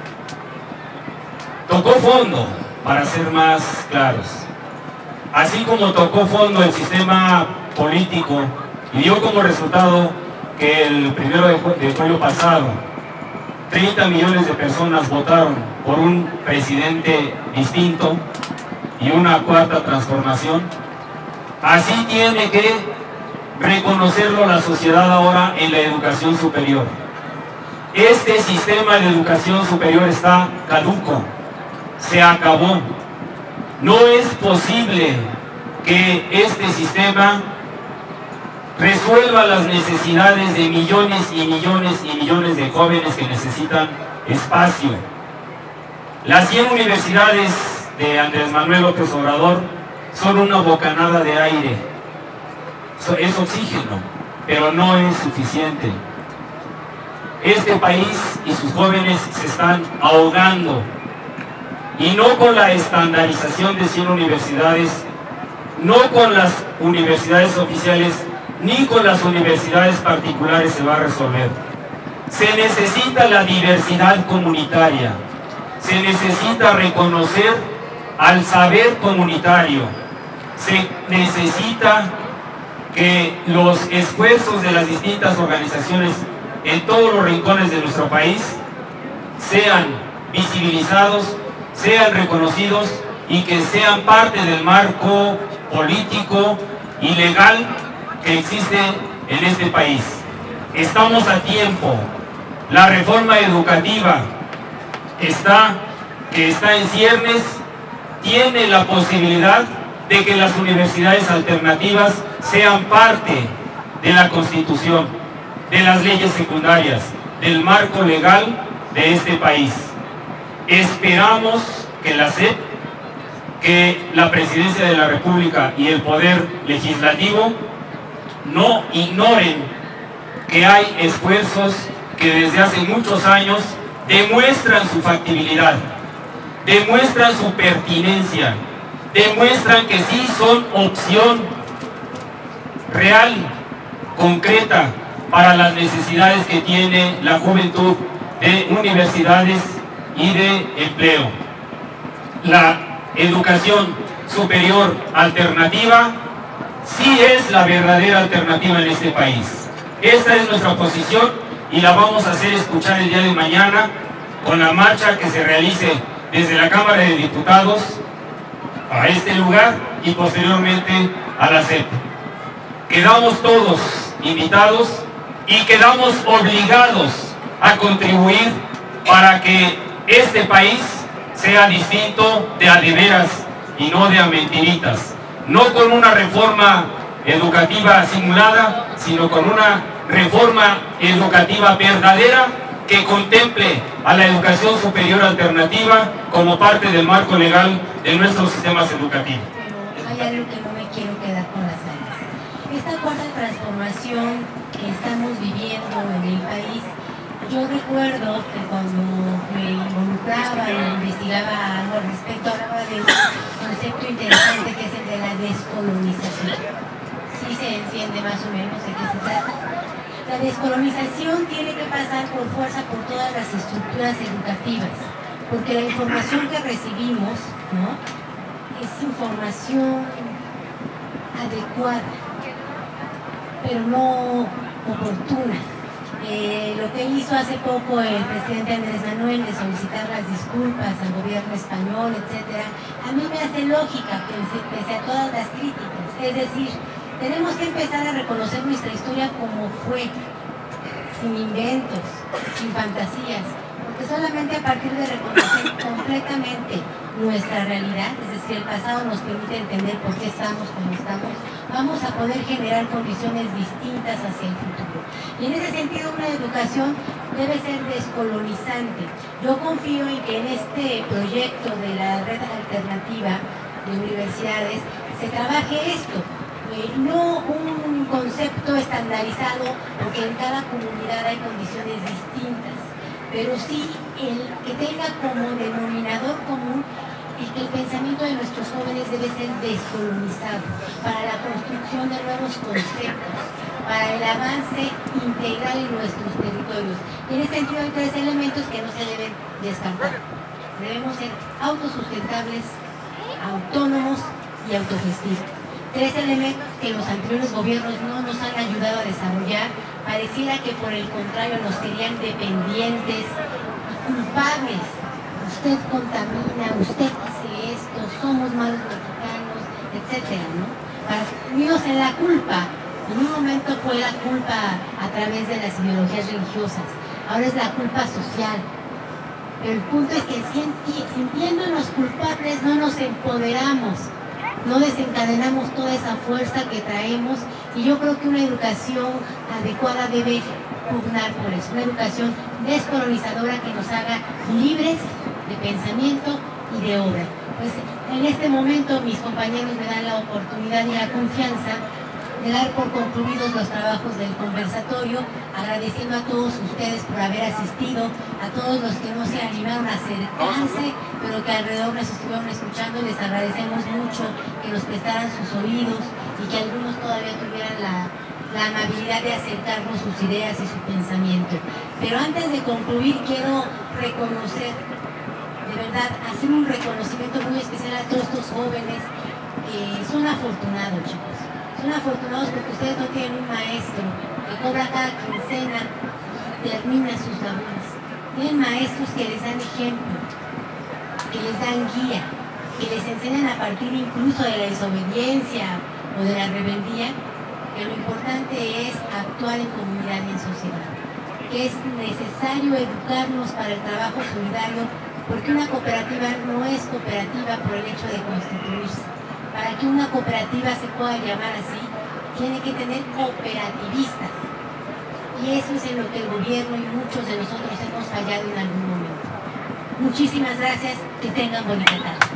Tocó fondo, para ser más claros. Así como tocó fondo el sistema político y dio como resultado que el 1 de julio pasado 30 millones de personas votaron por un presidente distinto y una cuarta transformación, así tiene que reconocerlo la sociedad ahora en la educación superior. Este sistema de educación superior está caduco, se acabó. No es posible que este sistema resuelva las necesidades de millones y millones y millones de jóvenes que necesitan espacio. Las 100 universidades de Andrés Manuel López Obrador son una bocanada de aire, es oxígeno. pero no es suficiente. Este país y sus jóvenes se están ahogando, y no con la estandarización de 100 universidades, no con las universidades oficiales, ni con las universidades particulares se va a resolver. Se necesita la diversidad comunitaria, se necesita reconocer al saber comunitario, se necesita que los esfuerzos de las distintas organizaciones en todos los rincones de nuestro país sean visibilizados, sean reconocidos y que sean parte del marco político y legal que existe en este país. Estamos a tiempo. La reforma educativa que está en ciernes tiene la posibilidad de que las universidades alternativas sean parte de la Constitución, de las leyes secundarias, del marco legal de este país. Esperamos que la SEP, que la Presidencia de la República y el Poder Legislativo no ignoren que hay esfuerzos que desde hace muchos años demuestran su factibilidad, demuestran su pertinencia, demuestran que sí son opción real, concreta, para las necesidades que tiene la juventud de universidades y de empleo. La educación superior alternativa sí es la verdadera alternativa en este país. Esta es nuestra posición y la vamos a hacer escuchar el día de mañana con la marcha que se realice desde la Cámara de Diputados a este lugar y posteriormente a la SEP. Quedamos todos invitados y quedamos obligados a contribuir para que este país sea distinto de a de veras y no de a mentiritas. No con una reforma educativa simulada, sino con una reforma educativa verdadera que contemple a la educación superior alternativa como parte del marco legal de nuestros sistemas educativos. Pero hay algo que no me quiero quedar con las ganas. Esta cuarta transformación que estamos viviendo en el país, yo recuerdo que cuando me involucraba y investigaba algo al respecto, hablaba de un concepto interesante que es el de la descolonización. Sí se entiende más o menos de qué se trata. La descolonización tiene que pasar por fuerza por todas las estructuras educativas, porque la información que recibimos, ¿no?, es información adecuada, pero no oportuna. Lo que hizo hace poco el presidente Andrés Manuel de solicitar las disculpas al gobierno español, etcétera, a mí me hace lógica pese a todas las críticas. Es decir, tenemos que empezar a reconocer nuestra historia como fue, sin inventos, sin fantasías, porque solamente a partir de reconocer completamente nuestra realidad, es decir, el pasado nos permite entender por qué estamos como estamos, vamos a poder generar condiciones distintas hacia el futuro. Y en ese sentido una educación debe ser descolonizante. Yo confío en que en este proyecto de la red alternativa de universidades se trabaje esto, no un concepto estandarizado, porque en cada comunidad hay condiciones distintas, pero sí el que tenga como denominador común que el pensamiento de nuestros jóvenes debe ser descolonizado para la construcción de nuevos conceptos, para el avance integral en nuestros territorios. Y en ese sentido hay tres elementos que no se deben descartar. Debemos ser autosustentables, autónomos y autogestivos. Tres elementos que los anteriores gobiernos no nos han ayudado a desarrollar. Pareciera que por el contrario nos querían dependientes y culpables. Usted contamina, usted hace esto, somos malos mexicanos, etcétera, ¿no? Para unirnos en la culpa. En un momento fue la culpa a través de las ideologías religiosas, ahora es la culpa social. Pero el punto es que sintiéndonos culpables no nos empoderamos, no desencadenamos toda esa fuerza que traemos, y yo creo que una educación adecuada debe pugnar por eso, una educación descolonizadora que nos haga libres de pensamiento y de obra. Pues en este momento mis compañeros me dan la oportunidad y la confianza de dar por concluidos los trabajos del conversatorio, agradeciendo a todos ustedes por haber asistido, a todos los que no se animaron a acercarse, pero que alrededor nos estuvieron escuchando. Les agradecemos mucho que nos prestaran sus oídos y que algunos todavía tuvieran la amabilidad de acercarnos sus ideas y su pensamiento. Pero antes de concluir, quiero reconocer, de verdad, hacer un reconocimiento muy especial a todos estos jóvenes que son afortunados, chicos. Son afortunados porque ustedes no tienen un maestro que cobra cada quincena y termina sus labores. Tienen maestros que les dan ejemplo, que les dan guía, que les enseñan a partir incluso de la desobediencia o de la rebeldía, que lo importante es actuar en comunidad y en sociedad, que es necesario educarnos para el trabajo solidario, porque una cooperativa no es cooperativa por el hecho de constituirse. Para que una cooperativa se pueda llamar así, tiene que tener cooperativistas. Y eso es en lo que el gobierno y muchos de nosotros hemos fallado en algún momento. Muchísimas gracias, que tengan bonita tarde.